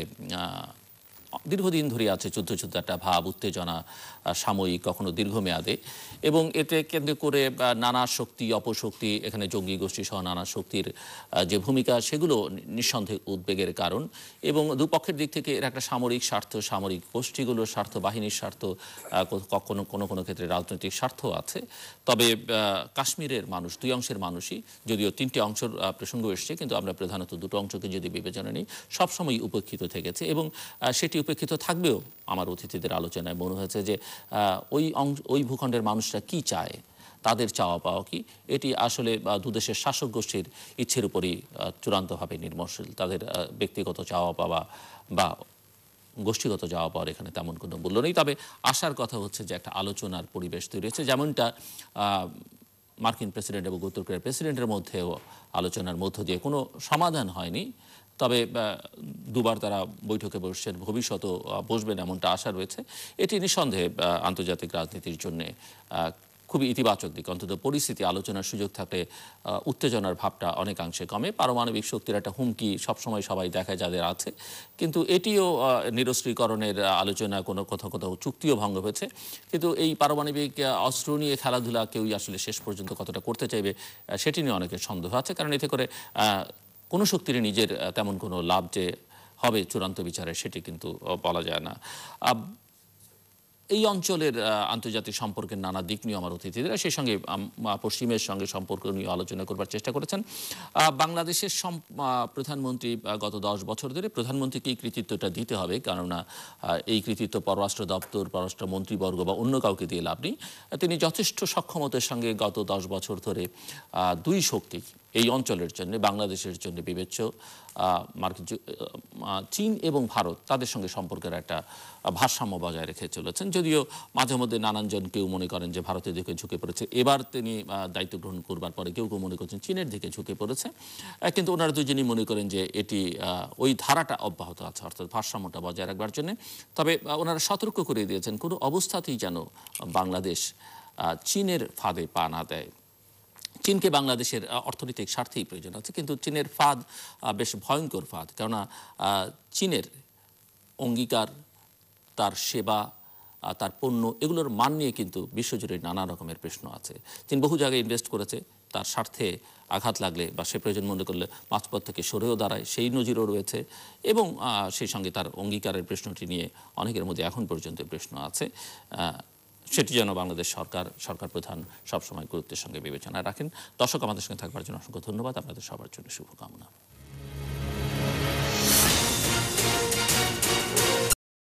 Speaker 1: দীর্ঘদিন ধরে আছে যুদ্ধ একটা ভাব, উত্তেজনা, সাময়িক, কখনো দীর্ঘমেয়াদে, এবং এতে কেন্দ্র করে নানা শক্তি অপশক্তি, এখানে জঙ্গি গোষ্ঠী সহ নানা শক্তির যে ভূমিকা সেগুলো নিঃসন্দেহে উদ্বেগের কারণ। এবং দুপক্ষের দিক থেকে এর একটা সামরিক স্বার্থ, সামরিক গোষ্ঠীগুলোর স্বার্থ, বাহিনীর স্বার্থ, কখনো কোনো ক্ষেত্রে রাজনৈতিক স্বার্থ আছে। তবে কাশ্মীরের মানুষ, দুই অংশের মানুষই, যদিও তিনটি অংশের প্রসঙ্গ এসছে, কিন্তু আমরা প্রধানত দুটো অংশকে যদি বিবেচনা নিই, সবসময় উপেক্ষিত থেকেছে এবং সেটি উপেক্ষিত থাকবেও। আমার অতিথিদের আলোচনায় মনে হয়েছে যে ওই ভূখণ্ডের মানুষরা কি চায়, তাদের চাওয়া পাওয়া কি, এটি আসলে দুদেশের শাসক গোষ্ঠীর ইচ্ছের উপরই চূড়ান্তভাবে নির্ভরশীল। তাদের ব্যক্তিগত চাওয়া পাওয়া বা গোষ্ঠীগত চাওয়া পাওয়ার এখানে তেমন কোনো মূল্য নেই। তবে আশার কথা হচ্ছে যে একটা আলোচনার পরিবেশ তৈরি হয়েছে, যেমনটা মার্কিন প্রেসিডেন্ট এবং উত্তর কোরিয়ার প্রেসিডেন্টের মধ্যেও আলোচনার মধ্য দিয়ে কোনো সমাধান হয়নি। তবে দুবার তারা বৈঠকে বসছেন, ভবিষ্যতেও বসবেন এমনটা আশা রয়েছে। এটি নিঃসন্দেহে আন্তর্জাতিক রাজনীতির জন্য খুবই ইতিবাচক দিক। অন্তত পরিস্থিতি আলোচনার সুযোগ থাকলে উত্তেজনার ভাবটা অনেকাংশে কমে। পারমাণবিক শক্তির একটা হুমকি সবসময় সবাই দেখায় যাদের আছে, কিন্তু এটিও নিরস্ত্রীকরণের আলোচনা, কোনো কোথাও চুক্তিও ভঙ্গ হয়েছে। কিন্তু এই পারমাণবিক অস্ত্র নিয়ে খেলাধুলা কেউই আসলে শেষ পর্যন্ত কতটা করতে চাইবে সেটি নিয়ে অনেকের সন্দেহ আছে, কারণ এতে করে কোনো শক্তির নিজের তেমন কোনো লাভ যে হবে চূড়ান্ত বিচারে সেটি কিন্তু বলা যায় না। এই অঞ্চলের আন্তর্জাতিক সম্পর্কের নানা দিক নিয়ে আমার অতিথিরা সেই সঙ্গে পশ্চিমের সঙ্গে সম্পর্ক নিয়ে আলোচনা করবার চেষ্টা করেছেন। বাংলাদেশের প্রধানমন্ত্রী গত 10 বছর ধরে প্রধানমন্ত্রীকে এই কৃতিত্বটা দিতে হবে, কেননা এই কৃতিত্ব পররাষ্ট্র দপ্তর, পররাষ্ট্র মন্ত্রীবর্গ বা অন্য কাউকে দিয়ে লাভ নেই। তিনি যথেষ্ট সক্ষমতার সঙ্গে গত 10 বছর ধরে দুই শক্তি এই অঞ্চলের জন্য, বাংলাদেশের জন্য বিবেচ্য। চীন এবং ভারত তাদের সঙ্গে সম্পর্কের একটা ভারসাম্য বজায় রেখে চলেছেন, যদিও মাঝে মধ্যে নানানজন কেউ মনে করেন যে ভারতের দিকে ঝুঁকে পড়েছে। এবার তিনি দায়িত্ব গ্রহণ করবার পরে কেউ কেউ মনে করছেন চীনের দিকে ঝুঁকে পড়েছে, কিন্তু ওনারা দুজনই মনে করেন যে এটি ওই ধারাটা অব্যাহত আছে, অর্থাৎ ভারসাম্যটা বজায় রাখবার জন্য। তবে ওনারা সতর্ক করে দিয়েছেন কোনো অবস্থাতেই যেন বাংলাদেশ চীনের ফাঁদে পা না দেয়। চীনকে বাংলাদেশের অর্থনৈতিক স্বার্থেই প্রয়োজন আছে, কিন্তু চীনের ফাঁদ বেশ ভয়ঙ্কর ফাঁদ, কেননা চীনের অঙ্গীকার, তার সেবা, তার পণ্য, এগুলোর মান নিয়ে কিন্তু বিশ্বজুড়ে নানা রকমের প্রশ্ন আছে। চীন বহু জায়গায় ইনভেস্ট করেছে, তার স্বার্থে আঘাত লাগলে বা সে প্রয়োজন মনে করলে মাঝপথ থেকে সরেও দাঁড়ায়, সেই নজিরও রয়েছে। এবং সেই সঙ্গে তার অঙ্গীকারের প্রশ্নটি নিয়ে অনেকের মধ্যে এখন পর্যন্ত প্রশ্ন আছে। সেটি যেন বাংলাদেশ সরকার প্রধান সবসময় গুরুত্বের সঙ্গে বিবেচনায় রাখেন। দর্শক, আমাদের সঙ্গে থাকবার জন্য অসংখ্য ধন্যবাদ। আপনাদের সবার জন্য শুভকামনা।